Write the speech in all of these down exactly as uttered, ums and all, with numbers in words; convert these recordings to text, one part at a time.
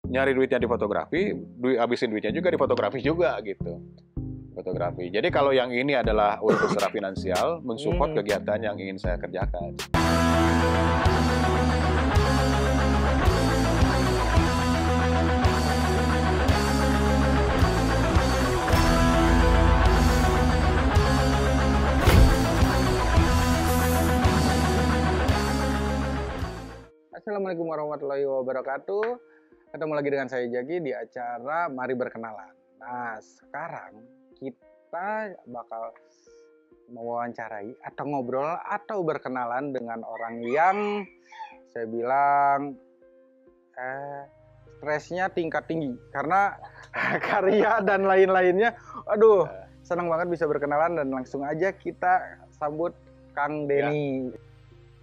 nyari duitnya di fotografi, duit habisin duitnya juga di fotografi juga gitu. Fotografi. Jadi kalau yang ini adalah untuk secara finansial, mensupport Hmm. kegiatan yang ingin saya kerjakan. Assalamualaikum warahmatullahi wabarakatuh. Ketemu lagi dengan saya Jaki di acara Mari Berkenalan. Nah, sekarang kita bakal mewawancarai atau ngobrol atau berkenalan dengan orang yang saya bilang eh, stresnya tingkat tinggi karena karya dan lain-lainnya. Aduh, senang banget bisa berkenalan dan langsung aja kita sambut Kang Denny. Ya.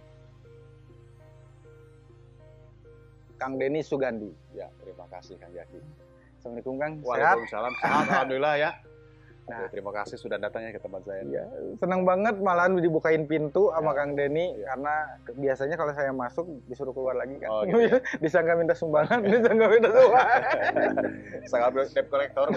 Kang Denny Sugandi. Ya, terima kasih Kang Jaki. Assalamualaikum Kang. Waalaikumsalam. Sehat, alhamdulillah ya. Nah, Oke, terima kasih sudah datangnya ke tempat saya. Ya, senang banget malahan dibukain pintu sama Ya. Kang Denny Ya. karena biasanya kalau saya masuk disuruh keluar lagi kan. Oh, gitu ya. Disangka minta sumbangan, disangka minta sumbangan. Sangat debt collector.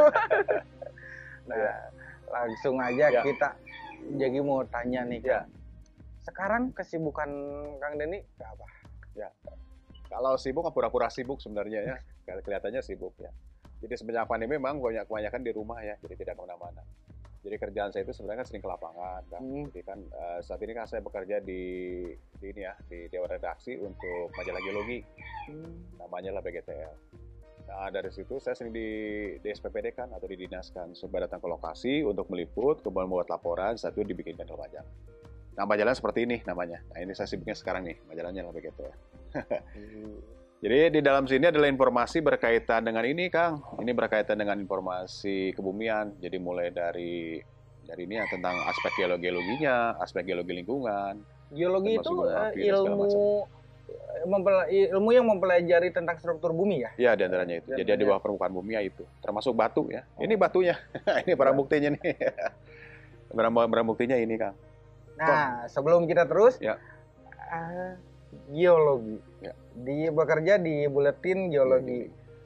Nah, langsung aja Ya. kita jadi mau tanya nih Ya. Kang. Sekarang kesibukan Kang Denny apa? Ya. Kalau sibuk, pura-pura sibuk sebenarnya ya. Kelihatannya sibuk ya. Jadi semenjak pandemi memang banyak kebanyakan di rumah ya, jadi tidak kemana-mana. Jadi kerjaan saya itu sebenarnya kan sering ke lapangan kan. Hmm. Jadi kan uh, saat ini kan saya bekerja di, di ini ya, di dewan redaksi untuk majalah geologi. Hmm. Namanya lah B G T L. Nah dari situ saya sering di, di S P P D kan atau didinaskan supaya datang ke lokasi untuk meliput, kemudian membuat laporan, satu dibikinkan ke majalah. Nah majalahnya seperti ini namanya. Nah ini saya sibuknya sekarang nih, majalahnya lah B G T L. Jadi di dalam sini adalah informasi berkaitan dengan ini, Kang. Ini berkaitan dengan informasi kebumian. Jadi mulai dari dari ini ya tentang aspek geologi-geologinya, aspek geologi lingkungan. Geologi itu termasuk gunung eh, api dan segala ilmu macam. mempel- ilmu yang mempelajari tentang struktur bumi ya? Ya, di antaranya itu. Di Jadi di antaranya. bawah permukaan bumi ya itu. Termasuk batu ya. Ini batunya. Ini barang buktinya nih. barang, barang buktinya ini, Kang. Nah, sebelum kita terus, Ya. eh, geologi. Ya. Di bekerja di buletin geologi.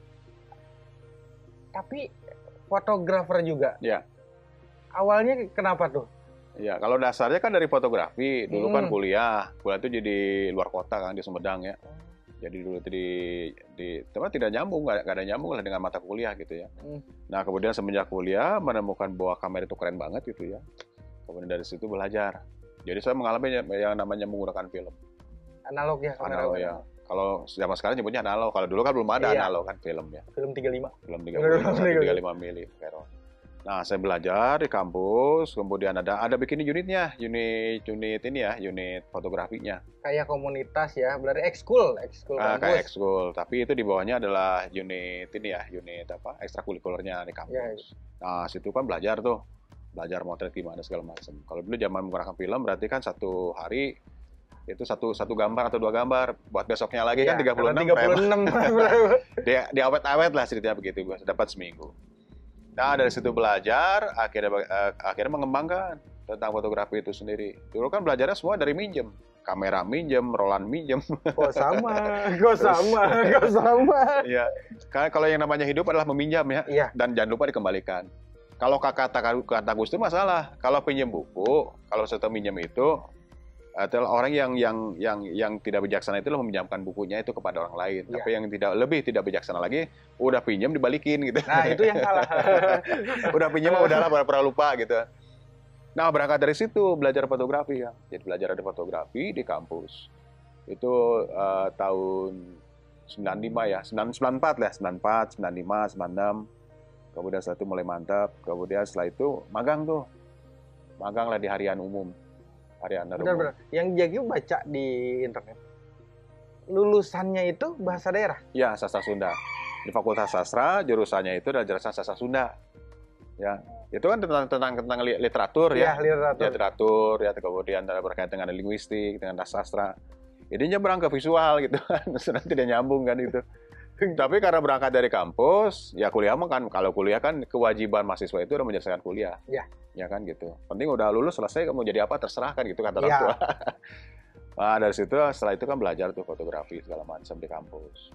Tapi fotografer juga. Ya. Awalnya kenapa tuh? Ya, kalau dasarnya kan dari fotografi. Dulu kan Hmm. kuliah. Kuliah itu jadi luar kota kan, di Sumedang ya. Jadi dulu itu di, di teman tidak nyambung, nggak nggak ada nyambung lah dengan mata kuliah gitu ya. Hmm. Nah kemudian semenjak kuliah menemukan bahwa kamera itu keren banget gitu ya. Kemudian dari situ belajar. Jadi saya mengalami yang namanya menggunakan film. Analog ya kamera. Analog ya. Kalau zaman sekarang nyebutnya analog. Kalau dulu kan belum ada Iya. analog kan film ya. Film tiga puluh lima. Film tiga puluh lima, tiga puluh lima mili. Nah saya belajar di kampus. Kemudian ada ada bikin unitnya, unit unit ini ya, unit fotografinya. Kayak komunitas ya, berarti ekskul, ekskul Ah, kampus. kayak ekskul, tapi itu di bawahnya adalah unit ini ya, unit apa ekstrakurikulernya di kampus. Ya. Nah, situ kan belajar tuh, belajar motret gimana segala macam. Kalau dulu zaman menggunakan film berarti kan satu hari itu satu satu gambar atau dua gambar, buat besoknya lagi kan Iya, tiga puluh enam. tiga puluh enam. Dia di awet-awet lah ceritanya begitu, gua dapat seminggu. Nah, dari situ belajar, akhirnya eh, akhirnya mengembangkan tentang fotografi itu sendiri. Dulu kan belajarnya semua dari minjem. Kamera minjem, rolan minjem. Kok sama, kok sama, kok sama. Iya, karena kalau yang namanya hidup adalah meminjam ya, Iya. dan jangan lupa dikembalikan. Kalau kata kata Gus itu masalah. Kalau pinjam buku, kalau setelah minjam itu adalah orang yang yang yang yang tidak bijaksana itu meminjamkan bukunya itu kepada orang lain. Iya. Tapi yang tidak lebih tidak bijaksana lagi, udah pinjam dibalikin gitu. Nah, itu yang salah. Udah pinjam udahlah pernah lupa gitu. Nah, berangkat dari situ belajar fotografi ya. Jadi belajar ada fotografi di kampus. Itu uh, tahun sembilan puluh lima ya, sembilan puluh empat lah, sembilan puluh empat, sembilan puluh lima, sembilan puluh enam. Kemudian setelah itu mulai mantap. Kemudian setelah itu magang tuh. Magang lah di harian umum. Harian umum. Benar-benar. Yang Jaki baca di internet. Lulusannya itu bahasa daerah. Ya, sastra Sunda. Di Fakultas Sastra, jurusannya itu adalah jurusan sastra Sunda. Ya, itu kan tentang tentang tentang literatur ya. Iya, literatur. literatur ya, kemudian berkaitan dengan linguistik, dengan sastra. Jadi nyebrang ke visual gitu kan, nanti dia nyambung kan itu. Tapi karena berangkat dari kampus, ya kuliah mah kan, kalau kuliah kan kewajiban mahasiswa itu udah menyelesaikan kuliah. Iya. Ya kan gitu. Penting udah lulus selesai, kamu jadi apa terserah kan gitu kata orang Iya. tua. Nah dari situ setelah itu kan belajar tuh fotografi segala macam di kampus.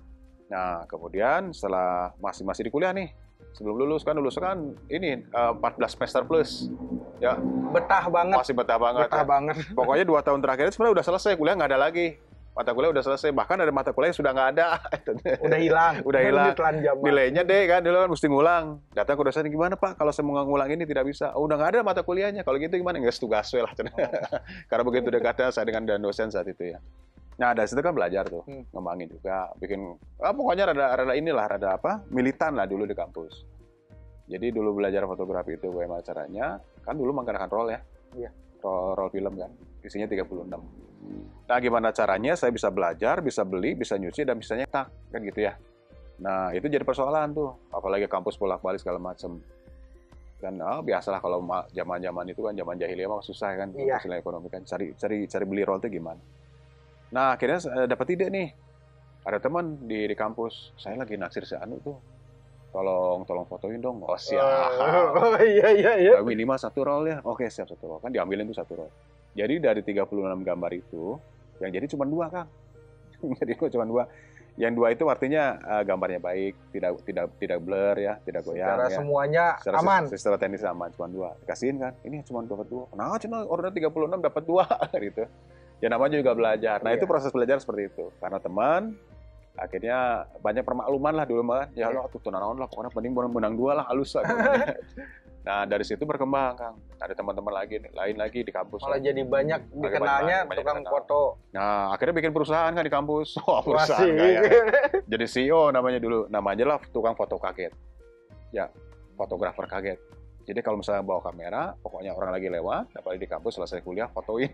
Nah, kemudian setelah masih masih di kuliah nih, sebelum lulus kan lulus kan ini uh, empat belas semester plus, ya. Betah banget. Masih betah banget. Betah ya. banget. Pokoknya dua tahun terakhir sebenarnya udah selesai, kuliah nggak ada lagi. Mata kuliah udah selesai, bahkan ada mata kuliah yang sudah nggak ada. Udah hilang. Udah hilang. Zaman. Nilainya deh kan, dulu kan mesti ngulang. Datang ke dosen, gimana Pak, kalau saya mau ngulang ini tidak bisa. Oh, udah nggak ada mata kuliahnya, kalau gitu gimana? Nggak tugas lah. Oh. Karena begitu dekatnya saya dengan dosen saat itu ya. Nah, dari situ kan belajar tuh, hmm. ngembangin juga, bikin, ah, pokoknya rada, rada inilah, rada apa, militan lah dulu di kampus. Jadi dulu belajar fotografi itu bagaimana caranya, kan dulu menggunakan roll ya, iya. roll, roll film kan, isinya tiga puluh enam. Nah, gimana caranya saya bisa belajar, bisa beli, bisa nyuci, dan bisa nyetak, kan gitu ya. Nah, itu jadi persoalan tuh, apalagi kampus bolak-balik segala macam. Dan oh, biasalah kalau zaman-zaman itu kan, zaman jahiliyah mah susah kan, iya. Masalah ekonomi kan, cari, cari, cari beli roll itu gimana. Nah, akhirnya dapat ide nih. Ada teman di, di kampus, saya lagi naksir si Anu tuh. Tolong, tolong fotoin dong. Oh, siap. Oh, iya, iya, iya. Minimal satu roll ya. Oke, siap satu roll. Kan diambilin tuh satu roll. Jadi dari tiga puluh enam gambar itu, yang jadi cuma dua, Kang. Jadi cuma dua. Yang dua itu artinya uh, gambarnya baik, tidak tidak tidak blur ya, tidak goyang. Secara ya. semuanya secara aman. Secara teknis aman, cuma dua. Dikasihin kan, ini cuma dapat dua. Nah, cuma order tiga puluh enam dapat dua, gitu. Ya namanya juga belajar. Nah, iya. Itu proses belajar seperti itu. Karena teman, akhirnya banyak permakluman lah dulu mah. Ya lo tuh tunanon lah, pokoknya penting menang dua lah, halus lah. Nah, dari situ berkembang, Kang. Ada teman-teman lagi, lain lagi di kampus. Malah lah. Jadi banyak dikenalnya banyak, tukang banyak foto. Nah, akhirnya bikin perusahaan kan di kampus. Wah, perusahaan kayak. Jadi C E O namanya dulu. Namanya lah tukang foto kaget. Ya, fotografer kaget. Jadi kalau misalnya bawa kamera, pokoknya orang lagi lewat, apalagi di kampus selesai kuliah, fotoin.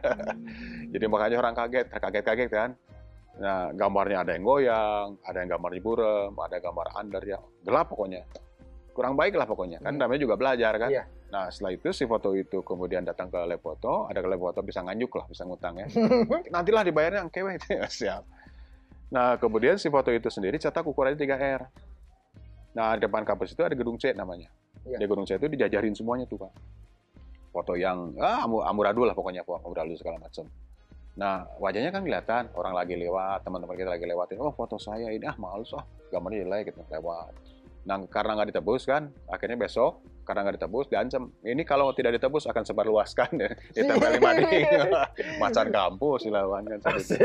Hmm. Jadi makanya orang kaget, kaget-kaget kan. Nah, gambarnya ada yang goyang, ada yang gambarnya burem, ada gambar under ya, gelap pokoknya. Kurang baik lah pokoknya, kan namanya juga belajar kan. Iya. Nah, setelah itu si foto itu kemudian datang ke lab foto, ada ke lab foto bisa nganjuk lah, bisa ngutang ya. Nantilah dibayarnya yang kewe, siap. Nah, kemudian si foto itu sendiri cetak ukurannya tiga R. Nah, di depan kampus itu ada gedung C namanya. Ya. Di gedung C itu dijajarin semuanya tuh, Pak. Foto yang ah, amburadul lah pokoknya, amburadul segala macam. Nah, wajahnya kan kelihatan, orang lagi lewat, teman-teman kita lagi lewatin, oh foto saya ini, ah males ah, gambarnya jelek gitu, lewat. Nah, karena nggak ditebus kan, akhirnya besok, karena nggak ditebus, diancam. Ini kalau tidak ditebus akan sebarluaskan, ya. Ditempelin mading, macan kampus, dilawan kan.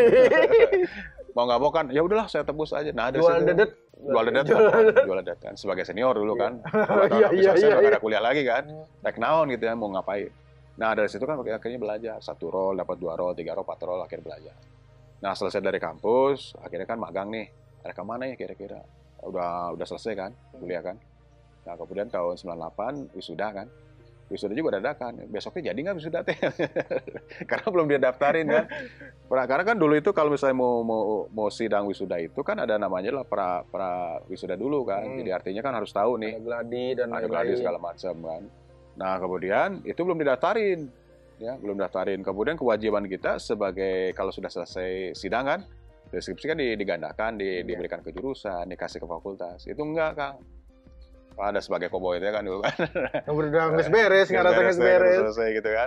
Mau nggak mau kan, ya udahlah saya tebus aja. Nah, ada jual dedet. Jual dedet, jual dedet kan. Sebagai senior dulu kan. Kalau iya, iya, saya iya, ada kuliah lagi kan. Tek naon gitu ya, mau ngapain. Nah, dari situ kan akhirnya belajar. Satu roll, dapat dua roll, tiga roll, empat roll, akhirnya belajar. Nah, selesai dari kampus, akhirnya kan magang nih. Ada kemana ya kira-kira? Udah udah selesai kan, kuliah kan. Nah, kemudian tahun sembilan puluh delapan, wisuda kan. Wisuda juga dadakan. Besoknya jadi nggak wisuda teh? Karena belum dia daftarin kan. Karena kan dulu itu kalau misalnya mau mau mau sidang wisuda itu kan ada namanya lah pra pra wisuda dulu kan. Hmm. Jadi artinya kan harus tahu nih. Ada gladi dan ada gladi segala macam kan. Nah, kemudian itu belum didaftarin. Ya, belum daftarin. Kemudian kewajiban kita sebagai kalau sudah selesai sidang kan, deskripsi kan digandakan, di, ya. Diberikan ke jurusan, dikasih ke fakultas. Itu enggak, Kang. Ada sebagai koboy itu kan dulu kan. Udah nggak beres, nggak rasa nggak beres. Selesai gitu kan.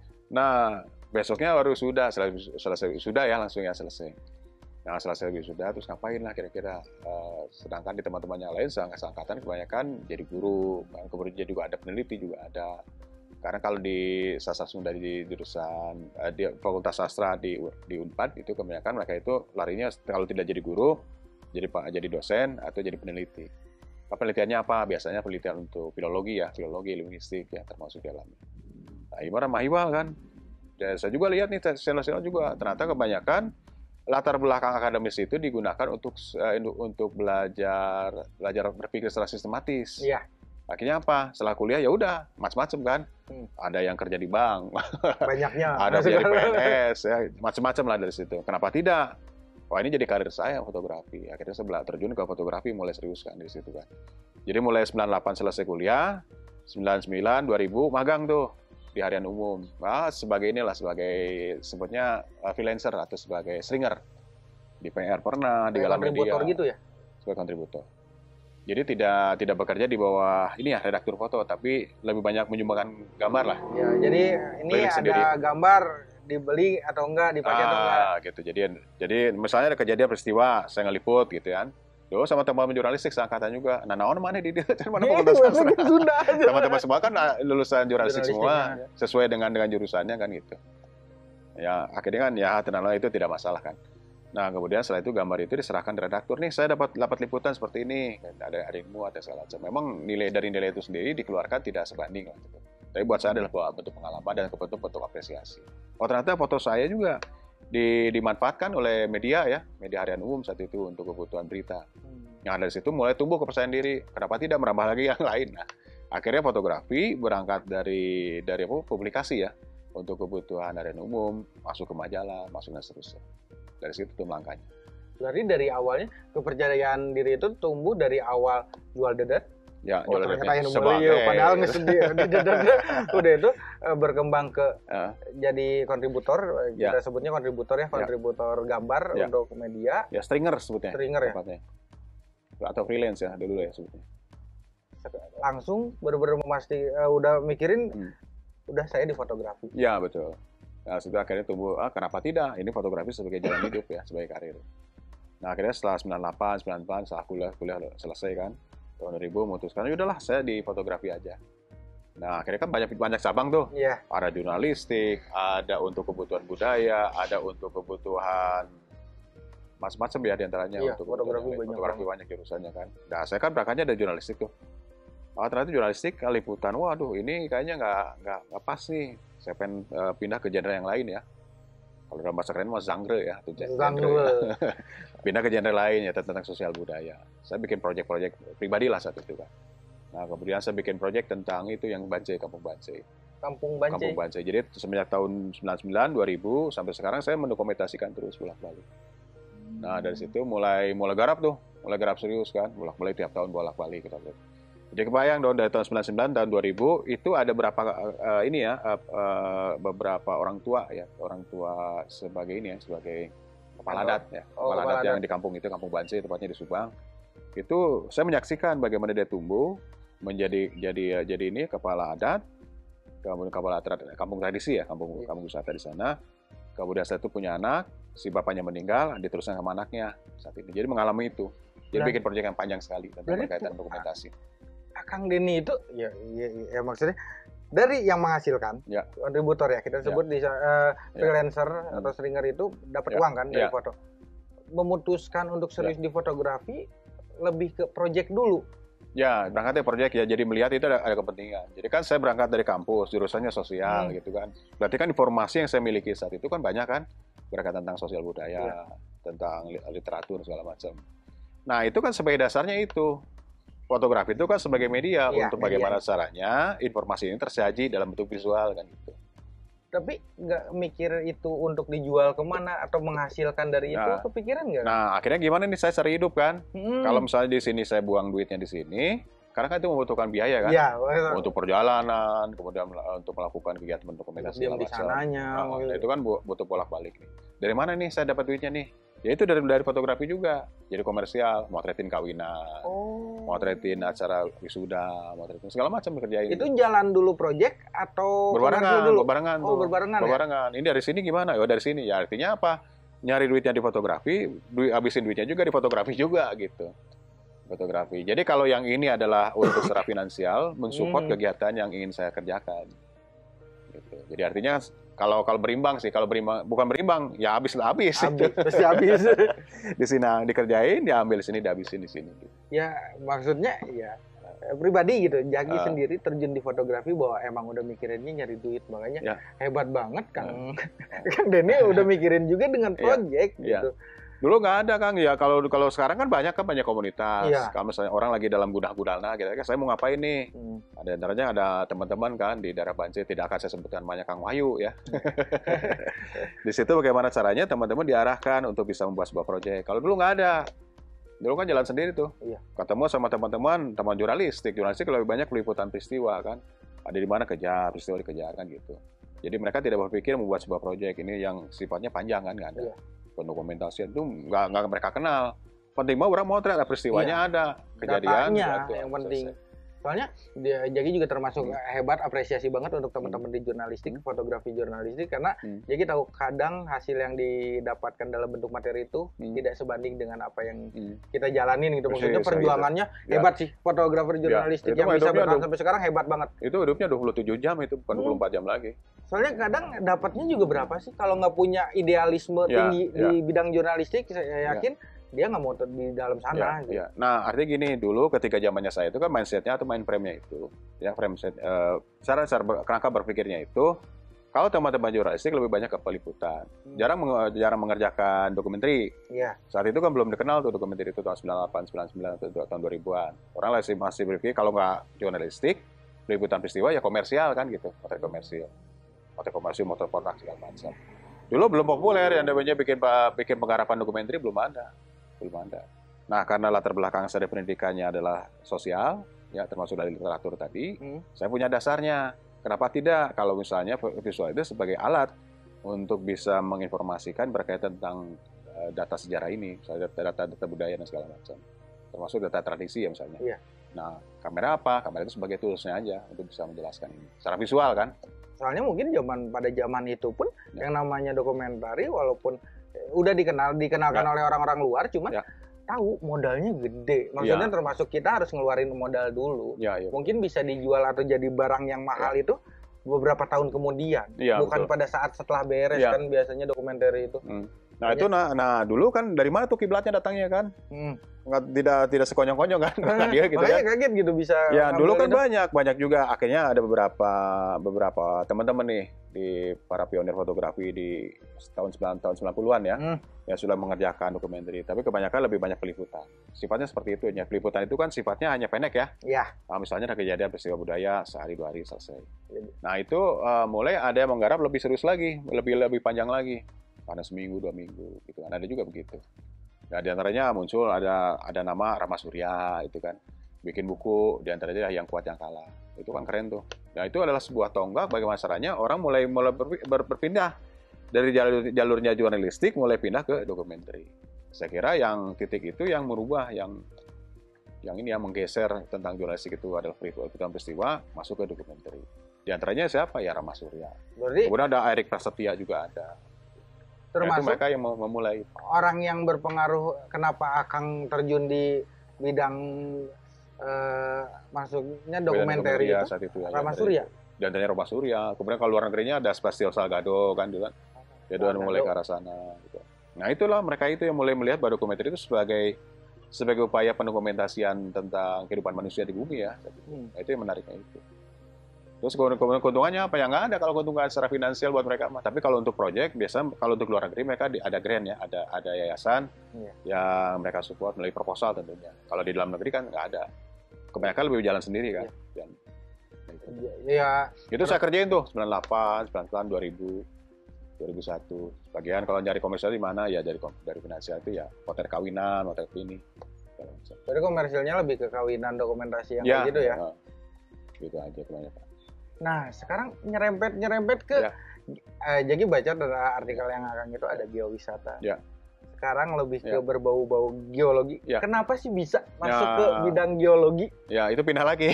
Nah, besoknya baru sudah, selesai, selesai sudah ya langsung ya selesai. Nah, selesai sudah terus ngapain lah kira-kira. Uh, sedangkan di teman-teman yang lain, seangkatan kebanyakan jadi guru. Kemudian juga ada peneliti juga ada. Karena kalau di Sastra Sunda di jurusan, uh, di Fakultas Sastra di, di Unpad, itu kebanyakan mereka itu larinya kalau tidak jadi guru, jadi jadi dosen atau jadi peneliti. Penelitiannya apa? Biasanya penelitian untuk filologi ya, filologi, linguistik ya termasuk dalamnya. Nah, Imar Mahiwal kan. Dan saya juga lihat nih, sel-sel juga ternyata kebanyakan latar belakang akademis itu digunakan untuk uh, untuk belajar belajar berpikir secara sistematis. Iya. Akhirnya apa? Setelah kuliah ya udah macam-macam kan. Hmm. Ada yang kerja di bank. Banyaknya. Ada jadi P N S ya, macam-macam lah dari situ. Kenapa tidak? Wah, ini jadi karir saya fotografi. Akhirnya saya terjun ke fotografi mulai serius kan di situ kan. Jadi mulai sembilan puluh delapan selesai kuliah, sembilan puluh sembilan dua ribu magang tuh di harian umum. Nah, sebagai inilah sebagai sebutnya uh, freelancer atau sebagai stringer. Di P R pernah, di Galang Media. Kontributor gitu ya? Sebagai kontributor. Jadi tidak tidak bekerja di bawah ini ya redaktur foto, tapi lebih banyak menyumbangkan gambar lah. Ya, jadi ini Beli ada sendiri. Gambar dibeli atau enggak, dipakai ah, atau enggak. Gitu. Jadi jadi misalnya ada kejadian peristiwa, saya ngeliput gitu kan. Dulu sama teman jurnalistik seangkatan juga. Nah, naon mana di dia? Mana Iya, fakultas bahasa sastra? Sunda aja. Teman-teman semua kan ah, lulusan jurnalistik semua, Jurnalistiknya ada. sesuai dengan dengan jurusannya kan gitu. Ya, akhirnya kan ya tenang itu tidak masalah kan. Nah, kemudian setelah itu gambar itu diserahkan redaktur, nih saya dapat dapat liputan seperti ini, ada ada yang muat, ada segala macam. Memang nilai dari nilai itu sendiri dikeluarkan tidak sebanding lah gitu. Tapi buat saya adalah bentuk pengalaman dan bentuk bentuk apresiasi. Oh, ternyata foto saya juga di, dimanfaatkan oleh media ya, media harian umum saat itu untuk kebutuhan berita. Nah, dari situ mulai tumbuh kepercayaan diri. Kenapa tidak merambah lagi yang lain? Nah, akhirnya fotografi berangkat dari dari apa, publikasi ya, untuk kebutuhan harian umum, masuk ke majalah, masuk dan seterusnya. Dari situ tuh melangkahnya. Berarti dari awalnya kepercayaan diri itu tumbuh dari awal jual dedet. Ya, Oh, jual ternyata yang sebagai- beli, padahal nggak sedih. Udah itu eh, berkembang ke Eh, jadi kontributor, eh, Ya. kita sebutnya kontributor ya, kontributor gambar Ya. untuk media, ya stringer sebutnya. Stringer ya? Tepatnya. Atau freelance ya dulu ya sebutnya. langsung benar-benar memasti eh, udah mikirin, Hmm. udah saya di fotografi. Ya, betul. Nah, setelah akhirnya tumbuh, ah kenapa tidak? Ini fotografi sebagai jalan hidup ya, sebagai karir. Nah, akhirnya setelah sembilan puluh delapan, sembilan puluh sembilan, setelah kuliah, kuliah selesai kan, tahun dua ribu memutuskan, ya udahlah saya di fotografi aja. Nah, akhirnya kan banyak banyak cabang tuh. Iya. Ada jurnalistik, ada untuk kebutuhan budaya, ada untuk kebutuhan macam-macam ya diantaranya. Iya, untuk fotografi kebutuhan yang lain. banyak Fotografi banget. banyak jurusannya kan. Nah, saya kan berangkatnya dari jurnalistik tuh. Oh, ternyata jurnalistik, liputan, waduh ini kayaknya nggak nggak nggak pas nih. Saya pengen uh, pindah ke genre yang lain ya. Kalau dalam bahasa keren mah genre ya, atau genre. Genre. Pindah ke genre lain ya tentang sosial budaya. Saya bikin proyek-proyek pribadi lah saat itu kan. Nah, kemudian saya bikin proyek tentang itu yang Bancai, Kampung Bancai. Kampung Bancai. Kampung Bancai. Jadi semenjak tahun sembilan puluh sembilan, dua ribu sampai sekarang saya mendokumentasikan terus bolak-balik. Nah, dari situ mulai mulai garap tuh, mulai garap serius kan, bolak-balik tiap tahun bolak-balik kita lihat. Jadi kebayang dong dari tahun sembilan puluh sembilan tahun dua ribu itu ada berapa uh, ini ya uh, uh, beberapa orang tua ya, orang tua sebagai ini ya, sebagai kepala adat ya. Oh, Kepala kepala adat yang adat. di kampung itu, Kampung Bancai tepatnya di Subang. Itu saya menyaksikan bagaimana dia tumbuh menjadi jadi jadi ini kepala adat, kemudian kepala adat kampung tradisi ya, kampung Iya. kampung wisata di sana. Kemudian saya itu punya anak, si bapaknya meninggal, diteruskan sama anaknya saat ini. Jadi mengalami itu. Jadi Berarti- bikin proyek yang panjang sekali tentang berarti berkaitan pu- dokumentasi. Kang Denny itu ya, ya, ya maksudnya dari yang menghasilkan Ya. kontributor ya kita Ya. sebut di eh, freelancer atau stringer itu dapat Ya. uang kan dari Ya. foto. Memutuskan untuk serius di fotografi lebih ke project dulu. Ya, berangkat dari proyek ya. Jadi melihat itu ada, ada kepentingan. Jadi kan saya berangkat dari kampus, jurusannya sosial Hmm. gitu kan. Berarti kan informasi yang saya miliki saat itu kan banyak kan berkaitan tentang sosial budaya, Ya. tentang li- literatur segala macam. Nah, itu kan sebagai dasarnya itu. Fotografi itu kan sebagai media Iya, untuk media. bagaimana caranya informasi ini tersaji dalam bentuk visual kan gitu. Tapi nggak mikir itu untuk dijual kemana atau menghasilkan dari itu, Nah. kepikiran nggak? Nah, akhirnya gimana nih saya cari hidup kan? Hmm. Kalau misalnya di sini saya buang duitnya di sini, karena kan itu membutuhkan biaya kan? ya, Untuk perjalanan, kemudian mel- untuk melakukan kegiatan dokumentasi diam segala di macam. sananya. Nah, gitu. nah, itu kan bu- butuh bolak-balik nih. Dari mana nih saya dapat duitnya nih? Ya itu dari dari fotografi juga. Jadi komersial, motretin kawinan, Oh. motretin acara wisuda, motretin segala macam dikerjain. Itu jalan dulu project atau berbarengan, komersil dulu? berbarengan Oh, tuh. berbarengan ya? Berbarengan. Ini dari sini gimana? Ya dari sini. Ya artinya apa? Nyari duitnya di fotografi, duit habisin duitnya juga di fotografi juga gitu. Fotografi. Jadi kalau yang ini adalah untuk secara finansial, mensupport Hmm. kegiatan yang ingin saya kerjakan. Gitu. Jadi artinya kalau kalau berimbang sih, kalau berimbang bukan berimbang, ya habis lah habis. Habis, pasti habis. Di sini dikerjain, diambil di sini, dihabisin di sini. Ya, maksudnya ya eh, pribadi gitu. Jaki Ah. sendiri terjun di fotografi bahwa emang udah mikirinnya nyari duit, makanya Ya. hebat banget Kang. Kang Denny udah mikirin juga dengan Iya. project Iya. gitu. Dulu nggak ada Kang, ya kalau kalau sekarang kan banyak kan banyak komunitas. Iya. Kalau misalnya orang lagi dalam gundah-gudalna, gitu, saya mau ngapain nih? Hmm. Ada antaranya ada teman-teman kan di daerah Bancai, tidak akan saya sebutkan namanya Kang Wahyu ya. Di situ bagaimana caranya teman-teman diarahkan untuk bisa membuat sebuah proyek. Kalau dulu nggak ada, dulu kan jalan sendiri tuh. Iya. Ketemu sama teman-teman, teman jurnalistik, jurnalistik lebih banyak peliputan peristiwa kan. Ada di mana kejar, peristiwa dikejar kan gitu. Jadi mereka tidak berpikir membuat sebuah proyek ini yang sifatnya panjang kan, nggak ada. Iya. Pendokumentasian itu nggak nggak mereka kenal. Penting mah orang mau ada peristiwanya ada, kejadian, Datanya suatu, yang penting. selesai. Soalnya dia Jaki juga termasuk Hmm. hebat, apresiasi banget untuk teman-teman di jurnalistik, Hmm. fotografi jurnalistik, karena Hmm. Jaki tahu kadang hasil yang didapatkan dalam bentuk materi itu Hmm. tidak sebanding dengan apa yang Hmm. kita jalanin gitu. Maksudnya Persis, perjuangannya gitu. hebat sih, fotografer jurnalistik itu yang mah bisa hidupnya bertahan dong. sampai sekarang hebat banget. Itu hidupnya dua puluh tujuh jam itu, bukan Hmm. dua puluh empat jam lagi. Soalnya kadang dapatnya juga berapa sih kalau nggak punya idealisme Ya, tinggi ya. di bidang jurnalistik, saya yakin dia nggak mau ter- di dalam sana. Ya, gitu. ya. Nah, artinya gini, dulu ketika zamannya saya itu kan mindsetnya atau mind frame-nya itu, ya frame set, eh, cara cara ber- kerangka berpikirnya itu, kalau teman-teman jurnalistik lebih banyak ke peliputan, Hmm. jarang menge- jarang mengerjakan dokumenter. Iya. Saat itu kan belum dikenal tuh dokumenter itu tahun sembilan puluh delapan, sembilan puluh sembilan, atau tahun dua ribuan. Orang masih masih berpikir kalau nggak jurnalistik, peliputan peristiwa ya komersial kan gitu, motor komersial, motor komersial, motor produk segala macam. Dulu belum populer, yang namanya bikin bikin penggarapan dokumenter belum ada. belum ada. Nah, karena latar belakang saya pendidikannya adalah sosial, ya termasuk dari literatur tadi, Hmm. saya punya dasarnya. Kenapa tidak? Kalau misalnya visual itu sebagai alat untuk bisa menginformasikan berkaitan tentang uh, data sejarah ini, misalnya data-data budaya dan segala macam, termasuk data tradisi ya misalnya. Iya. Nah, kamera apa? Kamera itu sebagai toolsnya aja untuk bisa menjelaskan ini. Secara visual kan? Soalnya mungkin zaman pada zaman itu pun Ya. yang namanya dokumentari walaupun eh, udah dikenal dikenalkan Ya. oleh orang-orang luar, cuman Ya. tahu modalnya gede. Maksudnya Ya. termasuk kita harus ngeluarin modal dulu. Ya, ya. Mungkin bisa dijual atau jadi barang yang mahal itu beberapa tahun kemudian, Ya, bukan betul. pada saat setelah beres Ya. kan biasanya dokumenter itu. Hmm. Nah, itu nah, nah dulu kan dari mana tuh kiblatnya datangnya kan? Hmm. Nggak, tidak tidak sekonyong-konyong kan? Dia gitu Makanya kan? kaget gitu bisa. Ya ngambil dulu kan itu. banyak banyak juga, akhirnya ada beberapa beberapa teman-teman nih di para pionir fotografi di tahun sembilan tahun sembilan puluhan ya, Hmm. yang sudah mengerjakan dokumenter. Tapi kebanyakan lebih banyak peliputan. Sifatnya seperti itu ya. Peliputan itu kan sifatnya hanya pendek ya. Ya. Nah, misalnya ada kejadian peristiwa budaya sehari dua hari selesai. Iya. Nah itu uh, mulai ada yang menggarap lebih serius lagi, lebih lebih panjang lagi, karena seminggu dua minggu gitu kan, ada juga begitu. Nah di antaranya muncul ada ada nama Rama Surya itu kan, bikin buku di antaranya Yang Kuat Yang Kalah, itu kan keren tuh. Nah itu adalah sebuah tonggak bagi masyarakat, orang mulai mulai ber, ber, berpindah dari jalur jalurnya jurnalistik mulai pindah ke dokumenter. Saya kira yang titik itu yang merubah, yang yang ini yang menggeser tentang jurnalistik itu adalah peliputan peristiwa masuk ke dokumenter. Di antaranya siapa ya? Rama Surya. Berarti Kemudian ada Erik Prasetya juga ada. Nah, itu termasuk mereka yang mem- memulai. orang yang berpengaruh kenapa Akang terjun di bidang eh, masuknya dokumenter ya, itu saat itu ya. Rama ya, Surya. Dan antaranya Rama Surya. Kemudian kalau luar negerinya ada Sebastian Salgado kan juga. Dia Salgado. mulai ke arah sana. Gitu. Nah itulah mereka itu yang mulai melihat bahwa dokumenter itu sebagai sebagai upaya pendokumentasian tentang kehidupan manusia di bumi ya. Hmm. Nah, itu yang menariknya itu. Terus kemudian keuntungannya apa? Ya nggak ada kalau keuntungan secara finansial buat mereka mah. Tapi kalau untuk proyek, biasa kalau untuk luar negeri mereka di, ada grant ya, ada ada yayasan Iya. yang mereka support melalui proposal tentunya. Kalau di dalam negeri kan nggak ada. Kebanyakan lebih jalan sendiri kan. Dan, gitu. Ya, Itu saya kerjain tuh sembilan puluh delapan, sembilan puluh delapan, dua ribu, dua ribu satu. Sebagian kalau nyari komersial di mana ya dari dari finansial itu ya hotel kawinan, hotel ini. jadi komersilnya lebih ke kawinan dokumentasi yang Ya, kayak gitu ya. ya. Gitu aja kebanyakan. Nah, sekarang nyerempet-nyerempet ke Ya. eh, jadi baca dari artikel yang akan itu ada geowisata. Ya. Sekarang lebih ke Ya. berbau-bau geologi. Ya. Kenapa sih bisa masuk Ya. ke bidang geologi? Ya itu pindah lagi.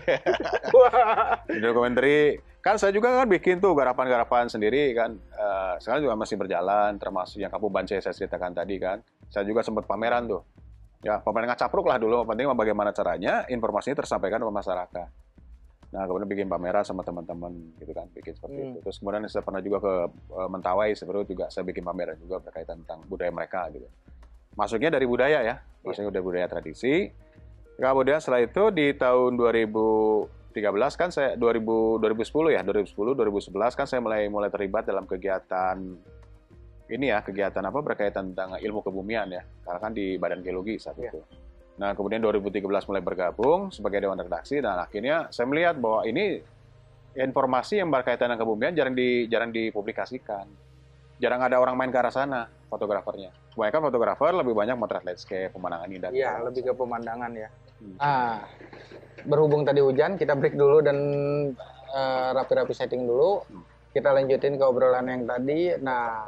Wah. Di dokumenter kan saya juga kan bikin tuh garapan-garapan sendiri kan. Uh, sekarang juga masih berjalan, termasuk yang Kapu Bancai saya ceritakan tadi kan. Saya juga sempat pameran tuh. Ya pameran ngacapruk lah dulu. Penting bagaimana caranya informasinya tersampaikan ke masyarakat. Nah kemudian bikin pameran sama teman-teman gitu kan, bikin seperti Hmm. itu. Terus kemudian saya pernah juga ke uh, Mentawai, sebenarnya juga saya bikin pameran juga berkaitan tentang budaya mereka gitu. Masuknya dari budaya ya, masuknya dari budaya tradisi. Kemudian setelah itu di tahun dua ribu tiga belas kan saya dua ribu dua ribu sepuluh ya, dua ribu sepuluh dua ribu sebelas kan saya mulai mulai terlibat dalam kegiatan ini ya, kegiatan apa berkaitan tentang ilmu kebumian ya. Karena kan di Badan Geologi saat Ya. itu. Nah, kemudian dua ribu tiga belas mulai bergabung sebagai dewan redaksi dan akhirnya saya melihat bahwa ini informasi yang berkaitan dengan kebumian jarang di jarang dipublikasikan. Jarang ada orang main ke arah sana, fotografernya. Kebanyakan fotografer lebih banyak motret landscape, pemandangan indah. Iya, lebih ke pemandangan ya. Hmm. Ah, berhubung tadi hujan, kita break dulu dan eh, rapi-rapi setting dulu. Kita lanjutin ke obrolan yang tadi. Nah,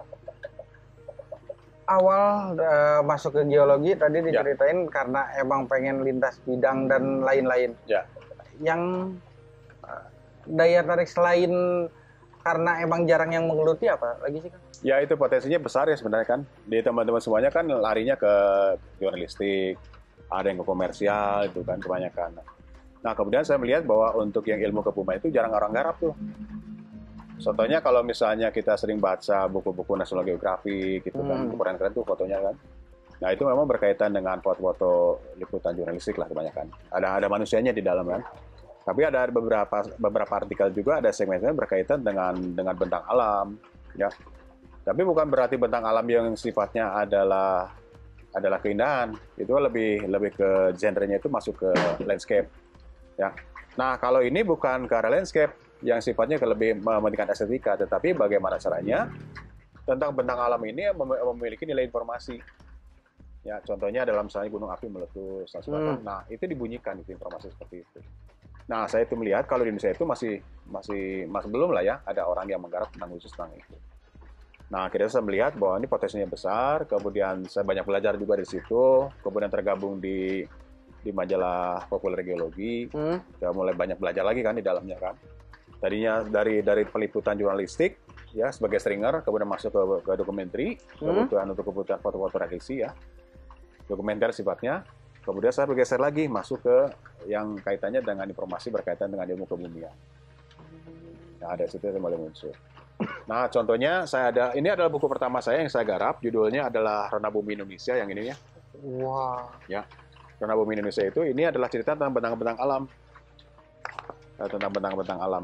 awal eh, masuk ke geologi tadi diceritain karena emang pengen lintas bidang dan lain-lain. Ya. yang uh, daya tarik selain karena emang jarang yang menggeluti apa lagi sih, Kang? Ya itu potensinya besar ya sebenarnya kan. Di teman-teman semuanya kan larinya ke jurnalistik, ada yang ke komersial itu kan kebanyakan. Nah kemudian saya melihat bahwa untuk yang ilmu kebumian itu jarang orang garap tuh. Contohnya kalau misalnya kita sering baca buku-buku National Geographic gitu kan, Hmm. keren-keren tuh fotonya kan. Nah itu memang berkaitan dengan foto-foto liputan jurnalistik lah kebanyakan. Ada ada manusianya di dalam kan. Tapi ada beberapa beberapa artikel juga ada segmennya berkaitan dengan dengan bentang alam, ya. Tapi bukan berarti bentang alam yang sifatnya adalah adalah keindahan. Itu lebih lebih ke genrenya itu masuk ke landscape, ya. Nah kalau ini bukan ke arah landscape yang sifatnya ke lebih mementingkan estetika, tetapi bagaimana caranya tentang bentang alam ini mem- memiliki nilai informasi. Ya, contohnya dalam misalnya gunung api meletus dan sebagainya. Hmm. Nah, itu dibunyikan itu informasi seperti itu. Nah, saya itu melihat kalau di Indonesia itu masih masih masih belum lah ya ada orang yang menggarap tentang khusus tentang itu. Nah, akhirnya saya melihat bahwa ini potensinya besar, kemudian saya banyak belajar juga di situ, kemudian tergabung di di majalah Populer Geologi, Hmm. saya mulai banyak belajar lagi kan di dalamnya kan. Tadinya dari dari peliputan jurnalistik ya sebagai stringer, kemudian masuk ke, ke dokumenter, Hmm. kebutuhan untuk kebutuhan foto-foto tradisi ya, dokumenter sifatnya. Kemudian saya bergeser lagi masuk ke yang kaitannya dengan informasi berkaitan dengan ilmu kebumian. Nah, ada situ yang mulai muncul. Nah, contohnya saya ada, ini adalah buku pertama saya yang saya garap, judulnya adalah Rona Bumi Indonesia yang ini ya. Wah. Ya, Rona Bumi Indonesia itu ini adalah cerita tentang bentang-bentang alam. Eh, tentang bentang-bentang alam.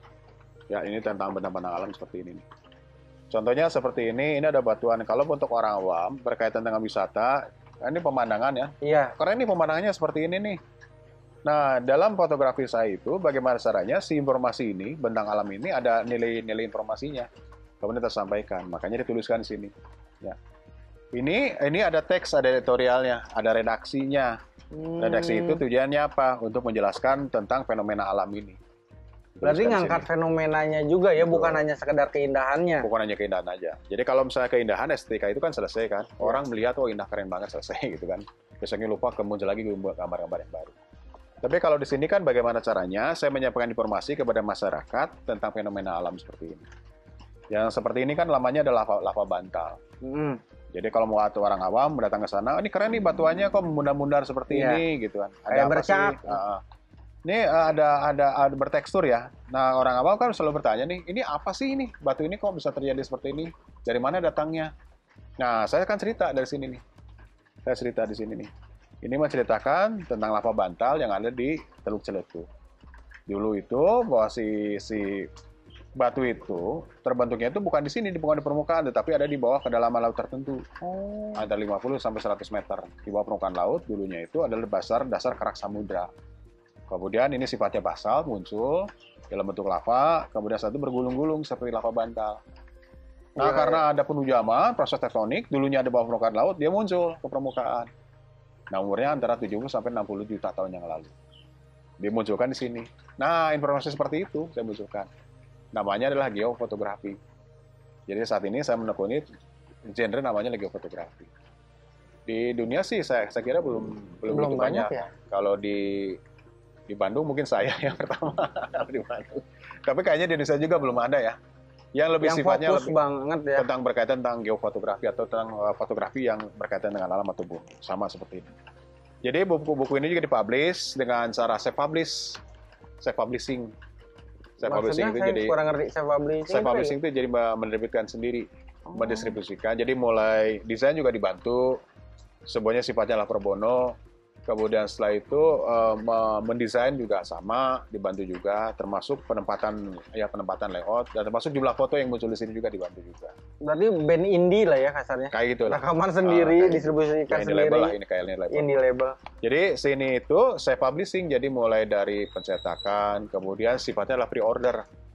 Ya, ini tentang bentang-bentang alam seperti ini. Contohnya seperti ini, ini ada batuan. Kalau untuk orang awam berkaitan dengan wisata, ini pemandangan ya. Iya. Karena ini pemandangannya seperti ini nih. Nah, dalam fotografi saya itu, bagaimana caranya si informasi ini, bentang alam ini ada nilai-nilai informasinya. Kemudian kita sampaikan, makanya dituliskan di sini. Ya. Ini ini ada teks, ada editorialnya, ada redaksinya. Hmm. Redaksi itu tujuannya apa? Untuk menjelaskan tentang fenomena alam ini. Berarti Dituliskan di ngangkat sini. fenomenanya juga ya, Betul. bukan hanya sekedar keindahannya. Bukan hanya keindahan aja. Jadi kalau misalnya keindahan, estetika itu kan selesai kan. Orang melihat, oh indah keren banget, selesai gitu kan. Besoknya lupa, kemudian lagi buat gambar-gambar yang baru. Tapi kalau di sini kan bagaimana caranya saya menyampaikan informasi kepada masyarakat tentang fenomena alam seperti ini. Yang seperti ini kan lamanya adalah lava, lava bantal. Hmm. Jadi kalau mau atau orang awam datang ke sana, oh, ini keren nih batuannya kok mundar-mundar seperti Iya. ini gitu kan. Kayak apa bercak. sih? Ah, ini eh, ada, ada ada bertekstur ya. Nah orang awam kan selalu bertanya nih, ini apa sih ini? Batu ini kok bisa terjadi seperti ini? Dari mana datangnya? Nah saya kan cerita dari sini nih. Saya cerita di sini nih. Ini menceritakan tentang lava bantal yang ada di Teluk Celetu. Dulu itu bahwa si si batu itu terbentuknya itu bukan di sini, bukan di permukaan, tetapi ada di bawah kedalaman laut tertentu. Oh. Ada lima puluh sampai seratus meter di bawah permukaan laut. Dulunya itu adalah dasar dasar kerak samudra. Kemudian ini sifatnya basal muncul dalam bentuk lava, kemudian satu bergulung-gulung seperti lava bantal. Nah, Iya, karena ada penunjaman proses tektonik, dulunya ada bawah permukaan laut, dia muncul ke permukaan. Nah, umurnya antara tujuh puluh sampai enam puluh juta tahun yang lalu. Dimunculkan di sini. Nah, informasi seperti itu saya munculkan. Namanya adalah geofotografi. Jadi saat ini saya menekuni genre namanya geofotografi. Di dunia sih saya, saya kira belum belum, Belum begitu banyak banyak. ya. Kalau di di Bandung mungkin saya yang pertama di Bandung. Tapi kayaknya di Indonesia juga belum ada ya. Yang lebih Yang sifatnya fokus lebih banget ya. tentang berkaitan tentang geofotografi atau tentang uh, fotografi yang berkaitan dengan alam atau bumi. Sama seperti ini. Jadi buku-buku ini juga dipublish dengan cara self-publish, self-publishing. Self-publishing Maksudnya itu saya jadi kurang ngerti self-publishing. self-publishing itu jadi menerbitkan sendiri, Oh. mendistribusikan. Jadi mulai desain juga dibantu, semuanya sifatnya lah pro bono. Kemudian setelah itu uh, mendesain juga sama, dibantu juga, termasuk penempatan ya penempatan layout dan termasuk jumlah foto yang muncul di sini juga dibantu juga. Berarti band indie lah ya kasarnya. Kayak gitu lah. Rekaman sendiri, Ah, kayak- distribusikan Kayak ini sendiri. label lah, ini kayak ini label. Indie label. Jadi sini itu saya publishing, jadi mulai dari pencetakan, kemudian sifatnya adalah pre-order.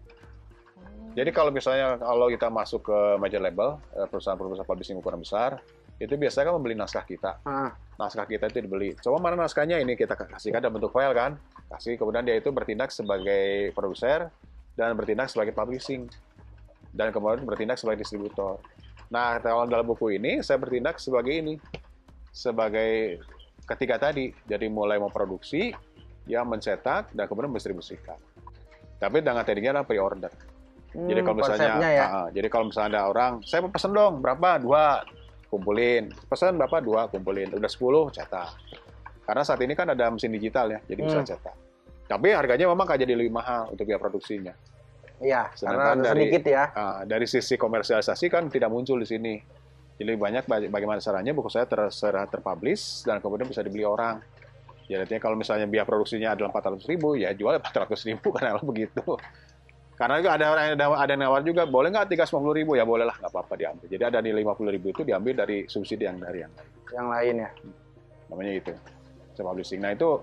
Jadi kalau misalnya kalau kita masuk ke major label, eh, perusahaan-perusahaan publishing ukuran besar, itu biasanya kan membeli naskah kita. Ah. Naskah kita itu dibeli. Coba mana naskahnya, ini kita kasihkan dalam bentuk file kan. Kasih, kemudian dia itu bertindak sebagai produser dan bertindak sebagai publishing. Dan kemudian bertindak sebagai distributor. Nah, kalau dalam buku ini saya bertindak sebagai ini. Sebagai ketiga tadi. Jadi mulai memproduksi, yang mencetak dan kemudian mendistribusikan. Tapi dengan tekniknya adalah pre-order. Hmm, jadi kalau misalnya, ya? uh, jadi kalau misalnya ada orang, saya mau pesen dong berapa dua, kumpulin. Pesen berapa dua, kumpulin. Udah sepuluh cetak. Karena saat ini kan ada mesin digital ya, jadi hmm. bisa cetak. Tapi harganya memang kayak jadi lebih mahal untuk biaya produksinya. Iya, sedangkan karena dari, sedikit ya. Uh, dari sisi komersialisasi kan tidak muncul di sini. Jadi lebih banyak bagaimana caranya buku saya ter, terpublish dan kemudian bisa dibeli orang. Jadi artinya kalau misalnya biaya produksinya adalah empat ratus ribu, ya jual empat ratus ribu kan begitu. Karena juga ada orang yang ada yang nawar juga, boleh nggak tiga ratus lima puluh ribu? Ya boleh lah, nggak apa-apa diambil. Jadi ada nilai lima puluh ribu itu diambil dari subsidi yang dari yang lain. Yang lain ya? Hmm. Namanya itu, publishing. Nah itu,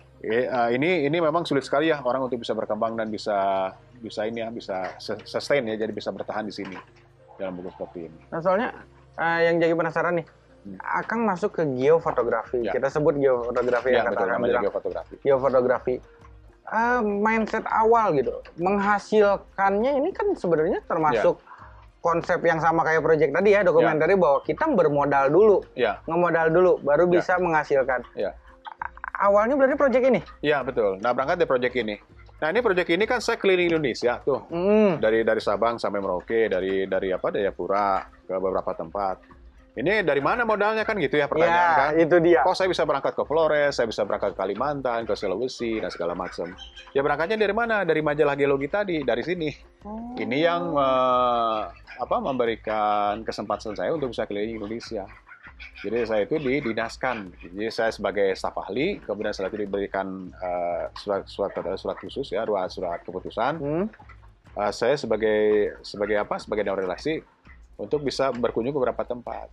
ini ini memang sulit sekali ya orang untuk bisa berkembang dan bisa bisa ini ya, bisa sustain ya, jadi bisa bertahan di sini dalam buku seperti ini. Nah soalnya uh, yang jadi penasaran nih, hmm. Akang masuk ke geofotografi. Ya. Kita sebut geofotografi ya, ya kata Akang bilang. Geofotografi. Geofotografi. Uh, mindset awal gitu, menghasilkannya ini kan sebenarnya termasuk ya. Konsep yang sama kayak project tadi ya, dokumenter ya. Bahwa kita bermodal dulu, ya. Ngemodal dulu, baru ya. Bisa menghasilkan. Ya. Awalnya berarti project ini? Iya betul. Nah berangkat dari project ini. Nah ini project ini kan saya keliling Indonesia tuh, mm. dari dari Sabang sampai Merauke, dari dari apa Jayapura ke beberapa tempat. Ini dari mana modalnya kan gitu ya pertanyaan ya, kan? Itu dia. Kok saya bisa berangkat ke Flores, saya bisa berangkat ke Kalimantan, ke Sulawesi dan segala macam. Ya berangkatnya dari mana? Dari majalah geologi tadi, dari sini. Oh. Ini yang uh, apa memberikan kesempatan saya untuk bisa keliling Indonesia. Jadi saya itu didinaskan. Jadi saya sebagai staf ahli, kemudian setelah itu diberikan uh, surat surat surat khusus ya, surat surat keputusan. Hmm. Uh, saya sebagai sebagai apa? Sebagai dewan redaksi untuk bisa berkunjung ke beberapa tempat.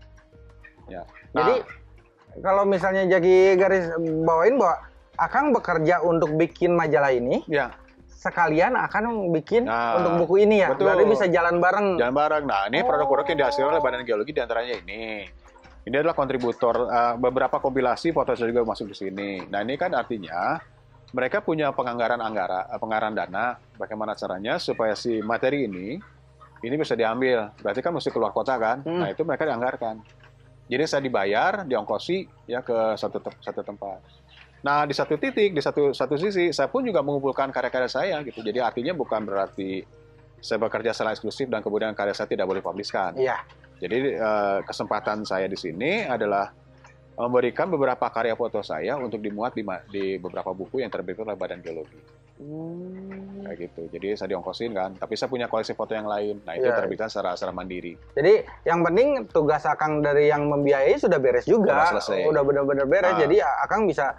Ya. Nah, jadi kalau misalnya jadi garis bawain bahwa Akang bekerja untuk bikin majalah ini, ya. Sekalian akan bikin nah, untuk buku ini ya. Betul. Berarti bisa jalan bareng. Jalan bareng. Nah ini oh. produk-produk yang dihasilkan oleh Badan Geologi diantaranya ini. Ini adalah kontributor uh, beberapa kompilasi foto saya juga masuk di sini. Nah ini kan artinya mereka punya penganggaran anggara, penganggaran dana. Bagaimana caranya supaya si materi ini ini bisa diambil. Berarti kan mesti keluar kota kan. Hmm. Nah itu mereka dianggarkan. Jadi saya dibayar, diongkosi ya ke satu te satu tempat. Nah di satu titik, di satu satu sisi, saya pun juga mengumpulkan karya-karya saya gitu. Jadi artinya bukan berarti saya bekerja secara eksklusif dan kemudian karya saya tidak boleh publiskan. Iya. Jadi eh, kesempatan saya di sini adalah memberikan beberapa karya foto saya untuk dimuat di, di beberapa buku yang terbit oleh Badan Geologi. Hmm. Kayak gitu. Jadi saya diongkosin kan, tapi saya punya koleksi foto yang lain. Nah, itu ya. Terbitkan secara secara mandiri. Jadi yang penting tugas Akang dari yang membiayai sudah beres juga. Sudah selesai. Udah benar-benar beres. Nah. Jadi Akang bisa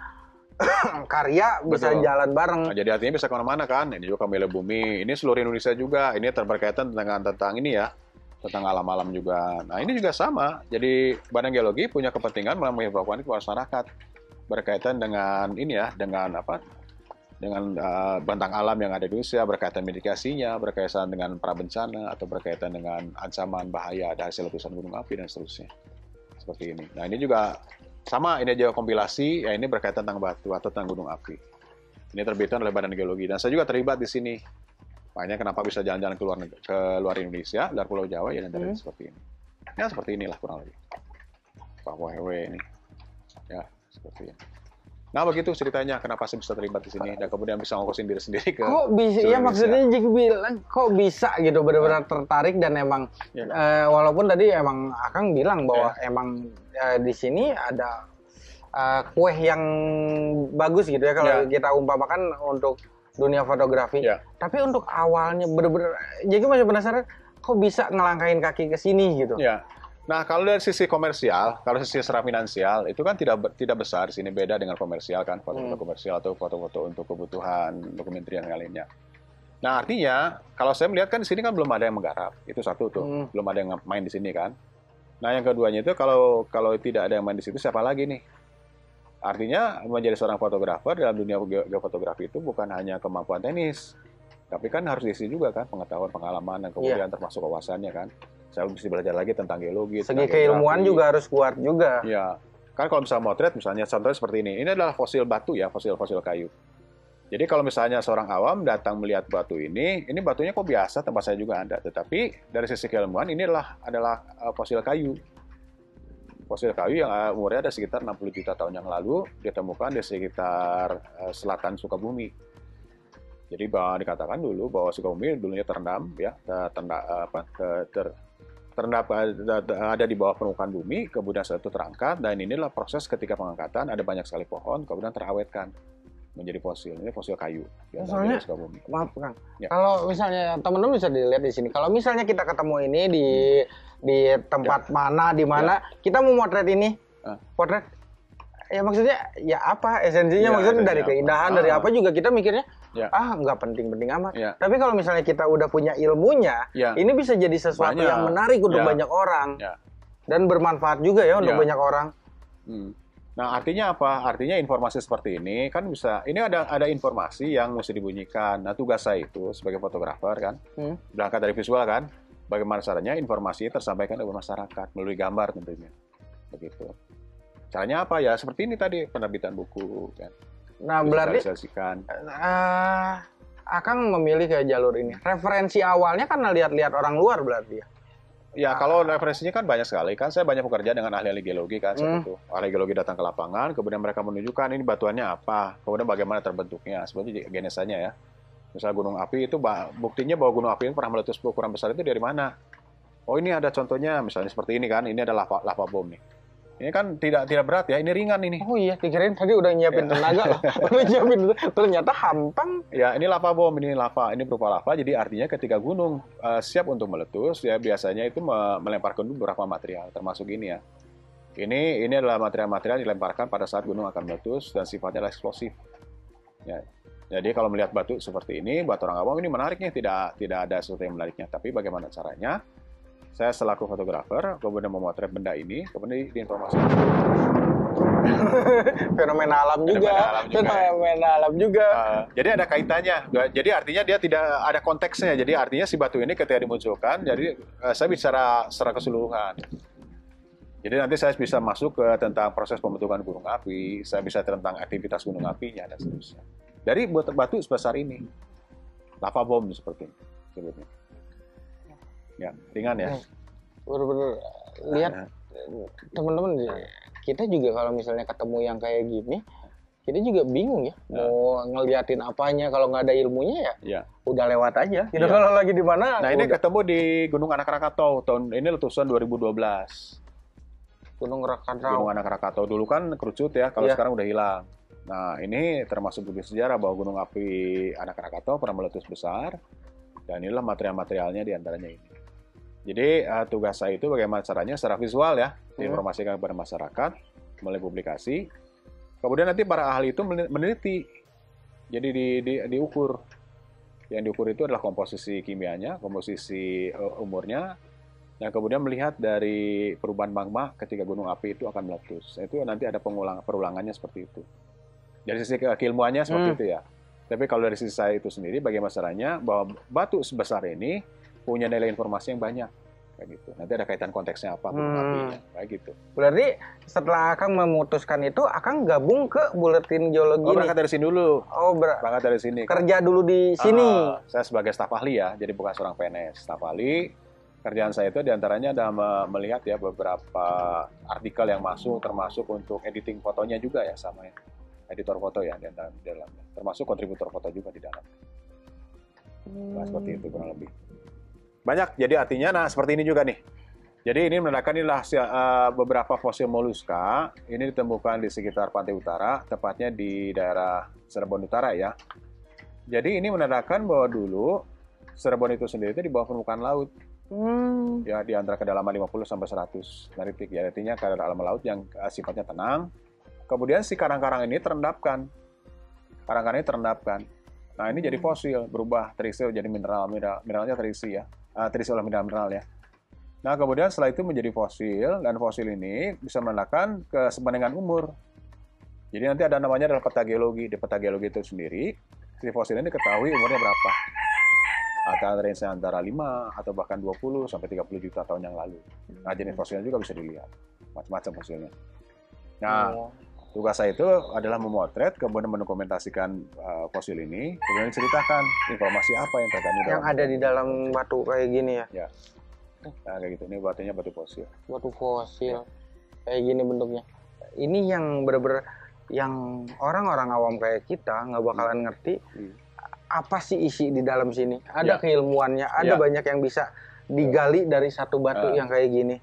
karya bisa betul. Jalan bareng. Nah, jadi artinya bisa kemana-mana kan. Ini juga Kamele Bumi. Ini seluruh Indonesia juga. Ini berkaitan tentang tentang ini ya. Tentang alam-alam juga. Nah, ini juga sama. Jadi Badan Geologi punya kepentingan menginformasikan ke masyarakat berkaitan dengan ini ya, dengan apa? Dengan uh, bentang alam yang ada di Indonesia, berkaitan mitigasinya, berkaitan dengan prabencana, atau berkaitan dengan ancaman bahaya ada hasil letusan gunung api, dan seterusnya. Seperti ini. Nah, ini juga sama, ini aja kompilasi, ya ini berkaitan tentang batu atau tentang gunung api. Ini terbitan oleh Badan Geologi, dan saya juga terlibat di sini. Makanya kenapa bisa jalan-jalan ke luar, ke luar Indonesia, dari Pulau Jawa, ya dan hmm. seperti ini. Ya, seperti inilah kurang lebih. Papua Hewe ini. Ya, seperti ini. Nah begitu ceritanya kenapa saya bisa terlibat di sini dan kemudian bisa ngongkosin diri sendiri ke. Kok bisa? Ya maksudnya jadi bilang kok bisa gitu benar-benar tertarik dan emang ya. uh, walaupun tadi emang Akang bilang bahwa ya. Emang uh, di sini ada uh, kue yang bagus gitu ya kalau ya. Kita umpamakan untuk dunia fotografi. Ya. Tapi untuk awalnya benar-benar jadi masih penasaran kok bisa ngelangkain kaki ke sini gitu. Ya. Nah, kalau dari sisi komersial, kalau sisi secara finansial, itu kan tidak tidak besar. Sini beda dengan komersial kan, foto-foto hmm. komersial atau foto-foto untuk kebutuhan dokumentari yang lainnya. Nah, artinya, kalau saya melihat kan di sini kan belum ada yang menggarap. Itu satu tuh, hmm. belum ada yang main di sini kan. Nah, yang keduanya itu kalau kalau tidak ada yang main di situ, siapa lagi nih? Artinya, menjadi seorang fotografer dalam dunia geofotografi itu bukan hanya kemampuan teknis, tapi kan harus diisi juga kan, pengetahuan, pengalaman, dan kemudian yeah. termasuk wawasannya kan. Saya mesti belajar lagi tentang geologi. Segi keilmuan juga harus kuat juga. Ya, kan kalau misalnya motret, misalnya contohnya seperti ini. Ini adalah fosil batu ya, fosil-fosil kayu. Jadi kalau misalnya seorang awam datang melihat batu ini, ini batunya kok biasa, tempat saya juga ada. Tetapi dari sisi keilmuan ini adalah adalah uh, fosil kayu. fosil kayu yang uh, umurnya ada sekitar enam puluh juta tahun yang lalu ditemukan di sekitar uh, selatan Sukabumi. Jadi bahwa dikatakan dulu bahwa Sukabumi dulunya terendam ya, terendam apa ter, terendam ada di bawah permukaan bumi, kemudian setelah itu terangkat, dan inilah proses ketika pengangkatan ada banyak sekali pohon kemudian terawetkan menjadi fosil. Ini fosil kayu. Ya, soalnya, Sukabumi. Maaf Kang, ya. Kalau misalnya teman-teman bisa dilihat di sini, kalau misalnya kita ketemu ini di hmm. di tempat ya. mana, di mana ya. kita mau motret ini, ah. potret, ya maksudnya ya apa esensinya, ya, maksudnya dari keindahan, apa. dari apa juga kita mikirnya, ya. ah nggak penting-penting amat. Ya. Tapi kalau misalnya kita udah punya ilmunya, ya. ini bisa jadi sesuatu banyak. yang menarik untuk ya. banyak orang ya. dan bermanfaat juga ya untuk ya. banyak orang. Hmm. Nah, artinya apa? Artinya informasi seperti ini kan bisa, ini ada ada informasi yang mesti dibunyikan. Nah, tugas saya itu sebagai fotografer kan, hmm. berangkat dari visual kan, bagaimana caranya informasi tersampaikan kepada masyarakat melalui gambar tentunya. Begitu. Caranya apa ya? Seperti ini tadi, penerbitan buku kan. Nah, berarti uh, Akang memilih ke jalur ini. Referensi awalnya kan lihat-lihat orang luar berarti ya? Ya, kalau referensinya kan banyak sekali. Kan saya banyak bekerja dengan ahli-ahli geologi kan. Hmm. Itu. Ahli geologi datang ke lapangan, kemudian mereka menunjukkan ini batuannya apa, kemudian bagaimana terbentuknya, sebetulnya genesanya ya. Misalnya gunung api itu, buktinya bahwa gunung api yang pernah meletus berukuran besar itu dari mana? Oh, ini ada contohnya, misalnya seperti ini kan, ini ada lava, lava bom nih. Ini kan tidak tidak berat ya, ini ringan ini. Oh iya, dikirain tadi udah nyiapin ya. tenaga loh. Udah nyiapin, ternyata hampang. Ya, ini lava bom, ini lava, ini berupa lava. Jadi artinya ketika gunung uh, siap untuk meletus, ya biasanya itu me melemparkan beberapa material, termasuk ini ya. Ini ini adalah material-material yang dilemparkan pada saat gunung akan meletus dan sifatnya adalah eksplosif. Ya. Jadi kalau melihat batu seperti ini, batu orang awam ini menariknya, tidak tidak ada sesuatu yang menariknya. Tapi bagaimana caranya? Saya selaku fotografer, kemudian memotret benda ini, kemudian diinformasikan. Fenomena alam juga. Fenomena alam juga. Fenomena alam juga. Uh, jadi ada kaitannya. Jadi artinya dia tidak ada konteksnya. Jadi artinya si batu ini ketika dimunculkan, jadi uh, saya bicara secara keseluruhan. Jadi nanti saya bisa masuk ke tentang proses pembentukan gunung api, saya bisa tentang aktivitas gunung apinya dan seterusnya. Dari batu sebesar ini, lava bom seperti ini. Sebetulnya. Ya, ringan ya. Bener-bener lihat nah, teman-teman, kita juga kalau misalnya ketemu yang kayak gini, kita juga bingung ya, nah. mau ngeliatin apanya kalau nggak ada ilmunya ya, ya. udah lewat aja. Kita ya. kalau lagi di mana? Nah, udah. Ini ketemu di Gunung Anak Krakatau tahun ini letusan dua ribu dua belas. Gunung Krakatau. Gunung Anak Krakatau dulu kan kerucut ya, kalau ya. sekarang udah hilang. Nah, ini termasuk bukti sejarah bahwa Gunung Api Anak Krakatau pernah meletus besar, dan inilah material-materialnya diantaranya ini. Jadi uh, tugas saya itu bagaimana caranya secara visual ya, diinformasikan kepada masyarakat melalui publikasi. Kemudian nanti para ahli itu meneliti, jadi di, di, diukur. Yang diukur itu adalah komposisi kimianya, komposisi uh, umurnya, dan kemudian melihat dari perubahan magma ketika gunung api itu akan meletus. Itu nanti ada pengulang, perulangannya seperti itu. Dari sisi keilmuannya seperti hmm. itu ya. Tapi kalau dari sisi saya itu sendiri, bagaimana caranya bahwa batu sebesar ini punya nilai informasi yang banyak, kayak gitu. Nanti ada kaitan konteksnya apa, gunung hmm. apinya, kayak gitu. Berarti setelah Akang memutuskan itu, Akang gabung ke Buletin Geologi. Oh, berangkat dari sini dulu. Oh, ber berangkat dari sini. Kerja kan? dulu di sini. Uh, saya sebagai staf ahli ya, jadi bukan seorang P N S. Staf ahli, kerjaan saya itu diantaranya ada melihat ya beberapa artikel yang masuk, termasuk untuk editing fotonya juga ya sama ya. Editor foto ya di dalamnya. Termasuk kontributor foto juga di dalam. Nah, seperti itu kurang lebih. Banyak, jadi artinya, nah seperti ini juga nih. Jadi ini menandakan inilah uh, beberapa fosil moluska, ini ditemukan di sekitar pantai utara, tepatnya di daerah Cirebon Utara ya. Jadi ini menandakan bahwa dulu Cirebon itu sendiri itu di bawah permukaan laut. Hmm. Ya, di antara kedalaman lima puluh sampai seratus detik ya, artinya kedalaman laut yang uh, sifatnya tenang. Kemudian si karang-karang ini terendapkan. Karang-karang ini terendapkan. Nah, ini jadi fosil, berubah terisi jadi mineral, mineral mineralnya terisi ya. Uh, terisi oleh mineral-mineral ya. Nah, kemudian setelah itu menjadi fosil, dan fosil ini bisa menandakan kesebenengan umur. Jadi nanti ada namanya adalah peta geologi. Di peta geologi itu sendiri, si fosil ini diketahui umurnya berapa. Antara range antara lima atau bahkan dua puluh sampai tiga puluh juta tahun yang lalu. Nah, jenis fosilnya juga bisa dilihat. Macam-macam fosilnya. Nah, tugas saya itu adalah memotret, kemudian mendokumentasikan uh, fosil ini, kemudian diceritakan informasi apa yang terkandung yang ada di dalam batu kayak gini ya. Ya. Nah, kayak gitu. Ini batunya batu fosil. Batu fosil. kayak gini bentuknya. Ini yang bener-bener yang orang-orang awam kayak kita nggak bakalan ngerti Hmm. apa sih isi di dalam sini. Ada Ya. keilmuannya, ada Ya. banyak yang bisa digali dari satu batu Ah. yang kayak gini.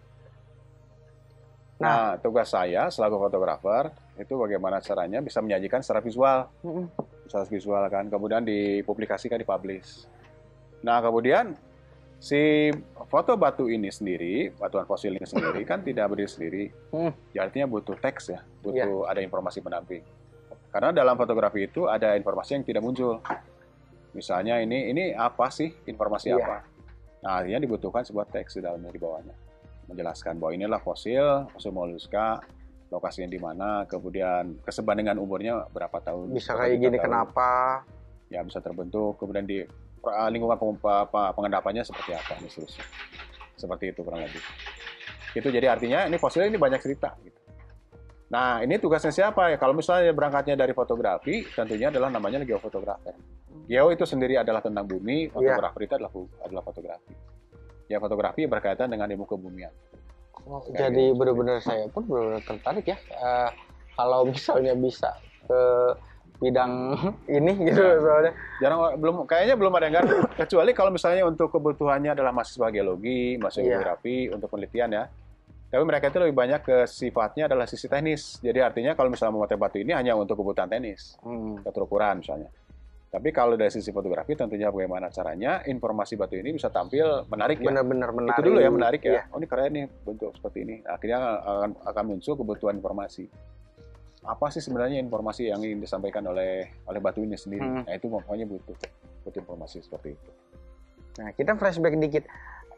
Nah, Nah, tugas saya selaku fotografer itu bagaimana caranya bisa menyajikan secara visual, mm-mm. secara visual kan, kemudian dipublikasikan, dipublish. Nah, kemudian si foto batu ini sendiri, batuan fosil ini sendiri kan tidak berdiri sendiri. Hmm. Ya, artinya butuh teks ya, butuh ada informasi pendamping. Karena dalam fotografi itu ada informasi yang tidak muncul. Misalnya ini ini apa sih informasi Iya. apa? Nah, artinya dibutuhkan sebuah teks di dalamnya di bawahnya. Menjelaskan bahwa inilah fosil, fosil moluska, lokasinya di mana, kemudian kesebandingan umurnya berapa tahun. Bisa berapa kayak juta gini tahun. kenapa? Ya, bisa terbentuk, kemudian di uh, lingkungan peng- apa, pengendapannya seperti apa, dan seterusnya. Seperti itu kurang lebih. Itu jadi artinya ini fosil ini banyak cerita. Gitu. Nah, ini tugasnya siapa ya? Kalau misalnya berangkatnya dari fotografi, tentunya adalah namanya geofotografer. Geo itu sendiri adalah tentang bumi, fotografer itu adalah adalah fotografi. Ya, fotografi berkaitan dengan ilmu kebumian. Oh, Kayak jadi gitu. benar-benar saya pun benar-benar tertarik ya. Eh, kalau misalnya bisa ke bidang ini gitu Ya. soalnya. Jarang belum kayaknya belum ada yang ngerti. Kecuali kalau misalnya untuk kebutuhannya adalah mahasiswa geologi, mahasiswa Iya. geografi untuk penelitian ya. Tapi mereka itu lebih banyak ke sifatnya adalah sisi teknis. Jadi artinya kalau misalnya memotret batu ini hanya untuk kebutuhan teknis, Hmm. keterukuran misalnya. Tapi kalau dari sisi fotografi tentunya bagaimana caranya informasi batu ini bisa tampil menarik ya. Benar-benar menarik. Itu dulu ya menarik ya. Iya. Oh, ini keren nih bentuk seperti ini. Akhirnya akan akan muncul kebutuhan informasi. Apa sih sebenarnya informasi yang ingin disampaikan oleh oleh batu ini sendiri? Hmm. Nah, itu pokoknya butuh butuh informasi seperti itu. Nah, kita flashback dikit.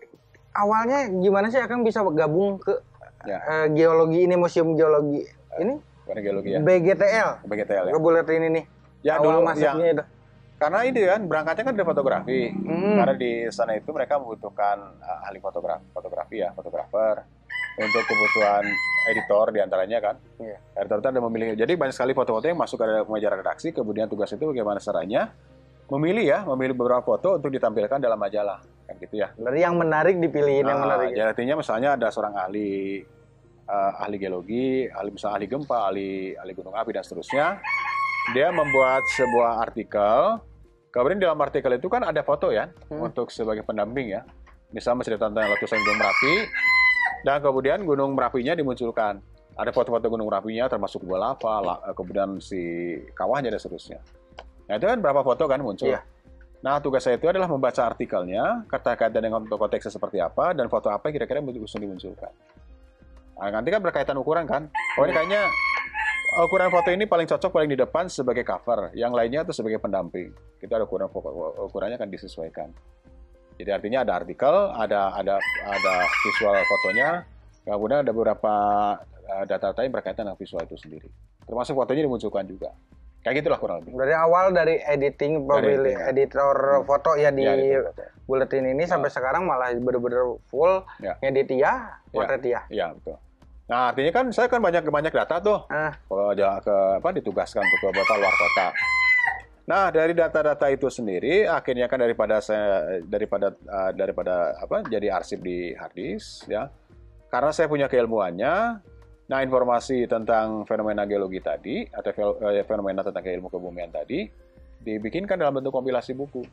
Awalnya gimana sih Akang bisa gabung ke Ya. eh, geologi ini, museum geologi ini? Karena geologi ya. B G T L. B G T L ya. Ke Bulletin ini. Ya Awal dulu masuknya ya. itu. Karena ini kan berangkatnya kan dari fotografi. Hmm. Karena di sana itu mereka membutuhkan uh, ahli fotografi, fotografi ya, fotografer untuk kebutuhan editor diantaranya kan. Iya. Editor itu ada memilih. Jadi banyak sekali foto-foto yang masuk ke meja redaksi. Kemudian tugas itu bagaimana caranya memilih ya, memilih beberapa foto untuk ditampilkan dalam majalah kan gitu ya. Berarti yang menarik dipilihin yang Nah, menarik. jadi artinya misalnya ada seorang ahli uh, ahli geologi, ahli misalnya ahli gempa, ahli ahli gunung api dan seterusnya. Dia membuat sebuah artikel. Kemudian di dalam artikel itu kan ada foto ya Hmm. untuk sebagai pendamping ya. Misalnya menceritakan tentang letusan Gunung Merapi dan kemudian Gunung Merapinya dimunculkan. Ada foto-foto Gunung Merapinya termasuk gua lava, la- kemudian si kawahnya dan seterusnya. Nah, itu kan berapa foto kan muncul. Iya. Nah, tugas saya itu adalah membaca artikelnya, kata-kata dengan konteksnya seperti apa, dan foto apa yang kira-kira yang harus dimunculkan. Nah, nanti kan berkaitan ukuran kan. Oh, ini kayaknya ukuran foto ini paling cocok paling di depan sebagai cover, yang lainnya itu sebagai pendamping. Kita ada ukuran ukurannya kan disesuaikan. Jadi artinya ada artikel, ada ada ada visual fotonya, kemudian ada beberapa uh, data-data yang berkaitan dengan visual itu sendiri. Termasuk fotonya dimunculkan juga. Kayak gitulah kurang lebih. Dari awal dari editing, pemilih editing, ya. editor Hmm. foto ya di Ya, itu foto. Bulletin ini sampai sekarang malah bener-bener full Ya. ngedit ya, potret ya. Iya, betul. Nah, artinya kan saya kan banyak banyak data tuh. Ah, Kalau aja ke apa ditugaskan untuk ke kota luar kota. Nah, dari data-data itu sendiri akhirnya kan daripada saya daripada uh, daripada apa jadi arsip di hard disk ya. Karena saya punya keilmuannya, nah informasi tentang fenomena geologi tadi atau fe- eh, fenomena tentang ilmu kebumian tadi dibikinkan dalam bentuk kompilasi buku.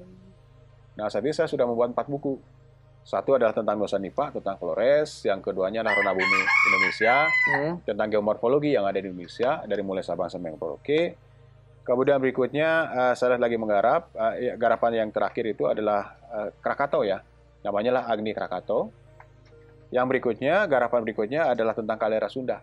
Nah, saat ini saya sudah membuat empat buku. Satu adalah tentang Nusa Nipa, tentang Flores. Yang keduanya adalah Rona Bumi Indonesia, hmm. tentang geomorfologi yang ada di Indonesia, dari mulai Sabang sampai Merauke. Kemudian berikutnya, uh, saya lagi menggarap, uh, ya, garapan yang terakhir itu adalah uh, Krakatau ya, namanya lah Agni Krakatau. Yang berikutnya, garapan berikutnya adalah tentang Kalera Sunda.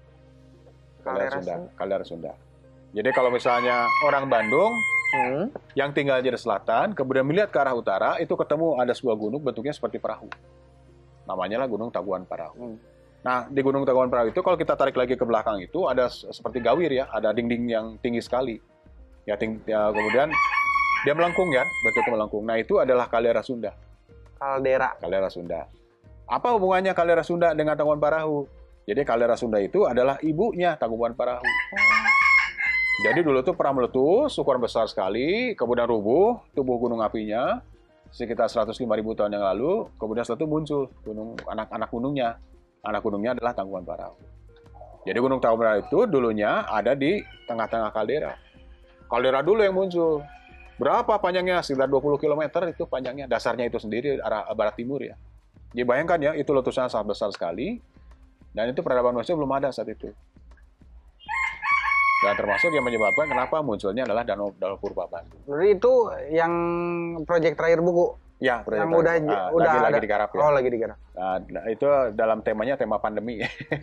Kalera Kalera Sunda, Sunda. Kalera Sunda. Jadi kalau misalnya orang Bandung Hmm. yang tinggal di selatan, kemudian melihat ke arah utara, itu ketemu ada sebuah gunung bentuknya seperti perahu. Namanya lah Gunung Taguan Parahu. Hmm. Nah, di Gunung Taguan Parahu itu kalau kita tarik lagi ke belakang itu ada seperti gawir ya, ada dinding yang tinggi sekali. Ya, ting ya kemudian dia melengkung ya, bentuknya melengkung. Nah, itu adalah Kalera Sunda. Kaldera. Kalera Sunda. Apa hubungannya Kalera Sunda dengan Taguan Parahu? Jadi Kalera Sunda itu adalah ibunya Taguan Parahu. Jadi dulu tuh pernah meletus, ukuran besar sekali, kemudian rubuh tubuh gunung apinya sekitar seratus lima ribu tahun yang lalu, kemudian setelah itu muncul gunung anak-anak gunungnya. anak gunungnya adalah Tangkuban Parahu. Jadi Gunung Tangkuban Parahu itu dulunya ada di tengah-tengah kaldera. Kaldera dulu yang muncul. Berapa panjangnya? Sekitar dua puluh kilometer itu panjangnya. Dasarnya itu sendiri arah barat timur ya. Jadi bayangkan ya, itu letusan sangat besar sekali. Dan itu peradaban manusia belum ada saat itu. Dan termasuk yang menyebabkan kenapa munculnya adalah Danau, Danau Purbaban. Jadi itu yang proyek terakhir buku? Ya, yang udah uh, udah lagi, ada. lagi digarap ya. Oh, lagi digarap. Nah, itu dalam temanya tema pandemi.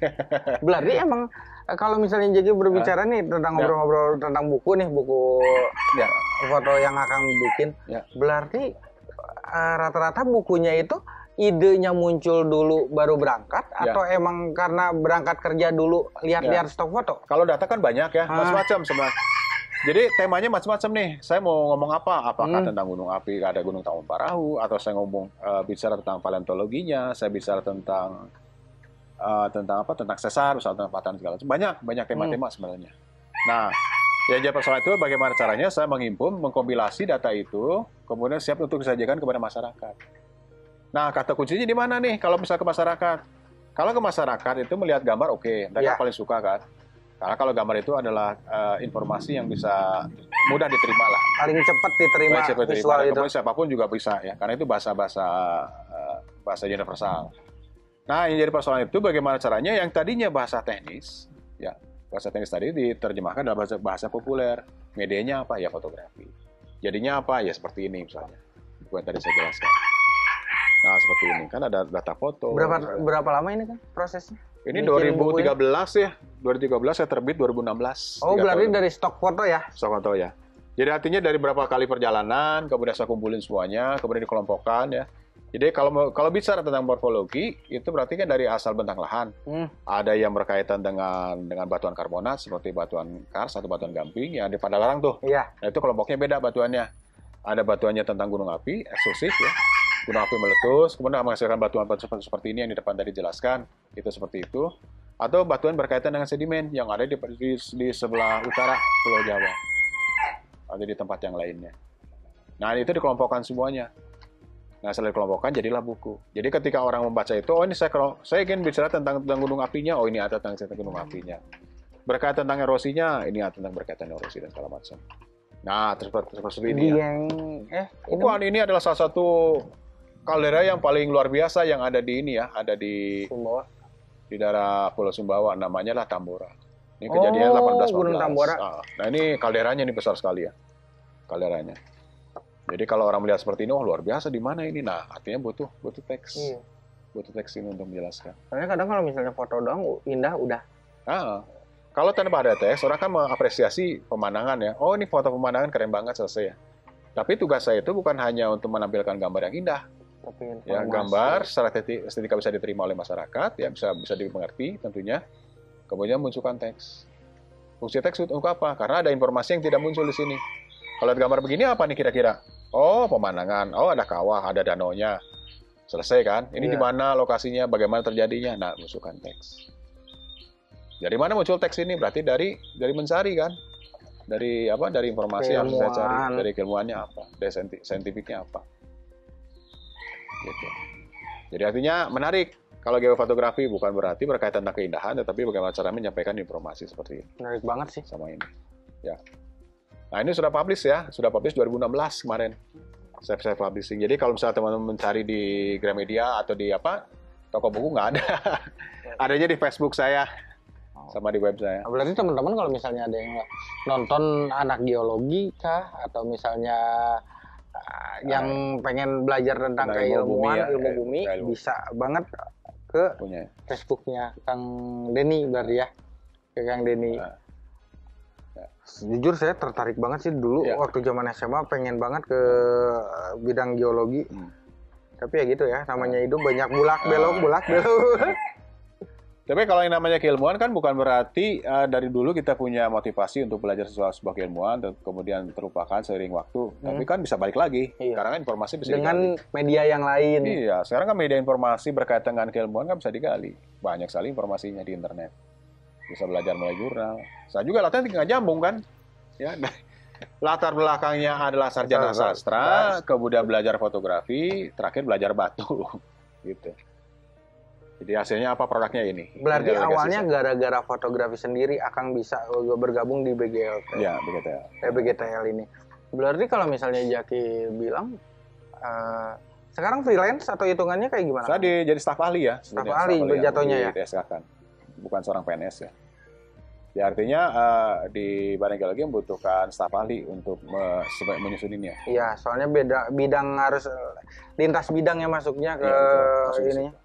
Berarti emang kalau misalnya Jaki berbicara nih tentang ngobrol-ngobrol ya. tentang buku nih, buku ya. foto yang akan bikin. Ya. Berarti uh, rata-rata bukunya itu idenya muncul dulu baru berangkat ya. Atau emang karena berangkat kerja dulu lihat-lihat ya. stok foto? Kalau data kan banyak ya, macam-macam sebenarnya. Jadi temanya macam-macam nih. Saya mau ngomong apa? Apakah hmm. tentang gunung api, ada Gunung Tangkuban Parahu, atau saya ngomong uh, bicara tentang paleontologinya, saya bicara tentang uh, tentang apa? Tentang sesar, tentang patahan segala macam. Banyak, banyak tema-tema hmm. sebenarnya. Nah, yang jadi persoalan itu bagaimana caranya saya menghimpun, mengkompilasi data itu, kemudian siap untuk disajikan kepada masyarakat. Nah, kata kuncinya di mana nih? Kalau bisa ke masyarakat, kalau ke masyarakat itu melihat gambar, oke, okay. mereka ya. paling suka kan. Karena kalau gambar itu adalah uh, informasi yang bisa mudah diterima lah. Paling cepat diterima Paling cepat visual diterima. itu. Kemudian siapapun juga bisa ya, karena itu bahasa-bahasa uh, bahasa universal. Nah, yang jadi persoalan itu bagaimana caranya yang tadinya bahasa teknis, ya bahasa teknis tadi diterjemahkan dalam bahasa, bahasa populer. Medianya apa? Ya fotografi. Jadinya apa? Ya seperti ini misalnya. Bukan tadi saya jelaskan. Nah, seperti ini kan ada data foto. Berapa misalnya. berapa lama ini kan prosesnya? Ini dua ribu tiga belas ya. dua ribu tiga belas saya terbit dua ribu enam belas. Oh, berarti tahun. Dari stok foto ya? Stok foto ya. Jadi artinya dari berapa kali perjalanan, kemudian saya kumpulin semuanya, kemudian dikelompokkan ya. Jadi kalau kalau bicara tentang morfologi, itu berarti kan dari asal bentang lahan. Hmm. Ada yang berkaitan dengan dengan batuan karbonat seperti batuan kars atau batuan gamping yang di Padalarang tuh. Iya. Nah, itu kelompoknya beda batuannya. Ada batuannya tentang gunung api, eksplosif ya. Gunung api meletus, kemudian menghasilkan batuan-batuan seperti ini yang di depan tadi dijelaskan, itu seperti itu. Atau batuan berkaitan dengan sedimen yang ada di, di, di sebelah utara Pulau Jawa, atau di tempat yang lainnya. Nah, itu dikelompokkan semuanya. Nah, setelah dikelompokkan, jadilah buku. Jadi ketika orang membaca itu, oh ini saya saya ingin bicara tentang, tentang gunung apinya, oh ini ada tentang, tentang gunung apinya. Berkaitan tentang erosinya, ini ada tentang berkaitan erosi dan segala macam. Nah, terus seperti ini ya. Eh, Ukuran ini adalah salah satu kaldera yang paling luar biasa yang ada di ini ya, ada di Sumbawa. Di daerah Pulau Sumbawa, namanya lah Tambora. Ini kejadian oh, delapan belas empat belas. Gunung Tambora. Nah, ini kalderanya ini besar sekali ya. Kalderanya. Jadi kalau orang melihat seperti ini, oh luar biasa di mana ini? Nah, artinya butuh butuh teks. Iya. Butuh teks ini untuk menjelaskan. Soalnya kadang kalau misalnya foto doang indah udah. Nah, kalau tanpa ada teks, orang kan mengapresiasi pemandangan ya. Oh, ini foto pemandangan keren banget selesai ya. Tapi tugas saya itu bukan hanya untuk menampilkan gambar yang indah. Tapi ya, gambar secara estetika bisa diterima oleh masyarakat, ya bisa bisa dimengerti tentunya. Kemudian munculkan teks. Fungsi teks untuk apa? Karena ada informasi yang tidak muncul di sini. Kalau gambar begini apa nih kira-kira? Oh, pemandangan. Oh, ada kawah, ada danaunya. Selesai kan? Ini iya. Di mana lokasinya, bagaimana terjadinya? Nah, munculkan teks. Dari mana muncul teks ini? Berarti dari dari mencari kan? Dari apa? Dari informasi yang harus saya cari. Dari keilmuannya apa? Dari saintifiknya apa? Gitu. Jadi artinya menarik. Kalau geofotografi bukan berarti berkaitan tentang keindahan, tetapi bagaimana cara menyampaikan informasi seperti ini. Menarik banget sih. Sama ini. Ya. Nah, ini sudah publish ya. Sudah publish dua ribu enam belas kemarin. Saya saya publishing. Jadi kalau misalnya teman-teman mencari di Gramedia atau di apa? Toko buku nggak ada. Adanya di Facebook saya. Sama di web saya. Berarti teman-teman kalau misalnya ada yang nonton anak geologi kah? Atau misalnya uh, yang uh, pengen belajar tentang keilmuan, ya, ilmu bumi, ya, ilmu. Bisa banget ke punya. Facebooknya Kang Denny berarti ya. Ke Kang Denny. Nah. Ya. Jujur saya tertarik banget sih dulu ya. Waktu zaman S M A pengen banget ke bidang geologi. Hmm. Tapi ya gitu ya, namanya hidup banyak bulak belok, bulak belok. Tapi kalau yang namanya keilmuan kan bukan berarti uh, dari dulu kita punya motivasi untuk belajar sesuatu sebuah keilmuan, kemudian terlupakan seiring waktu. Hmm. Tapi kan bisa balik lagi, iya. Karena kan informasi bisa dengan digali. Media yang lain. Iya, sekarang kan media informasi berkaitan dengan keilmuan kan bisa digali. Banyak sekali informasinya di internet. Bisa belajar mulai jurnal. Saya juga latihan tinggal nyambung kan. Ya, latar belakangnya adalah sarjana sastra, sastra, kemudian belajar fotografi, terakhir belajar batu. Gitu. Jadi hasilnya apa, produknya ini. Berarti ini awalnya gara-gara fotografi sendiri Akang bisa bergabung di B G L T. Ya, B G T L. Eh, B G T L ini. Berarti kalau misalnya Jaki bilang uh, sekarang freelance atau hitungannya kayak gimana? Saya di, jadi staf ahli ya. Staf ahli jatuhnya ya? Di D S K kan. Bukan seorang P N S ya. Ya artinya uh, di Badan Geologi membutuhkan staf ahli untuk me, menyusuninnya. Iya, soalnya beda bidang harus lintas bidang ya masuknya ke ya, betul, ini.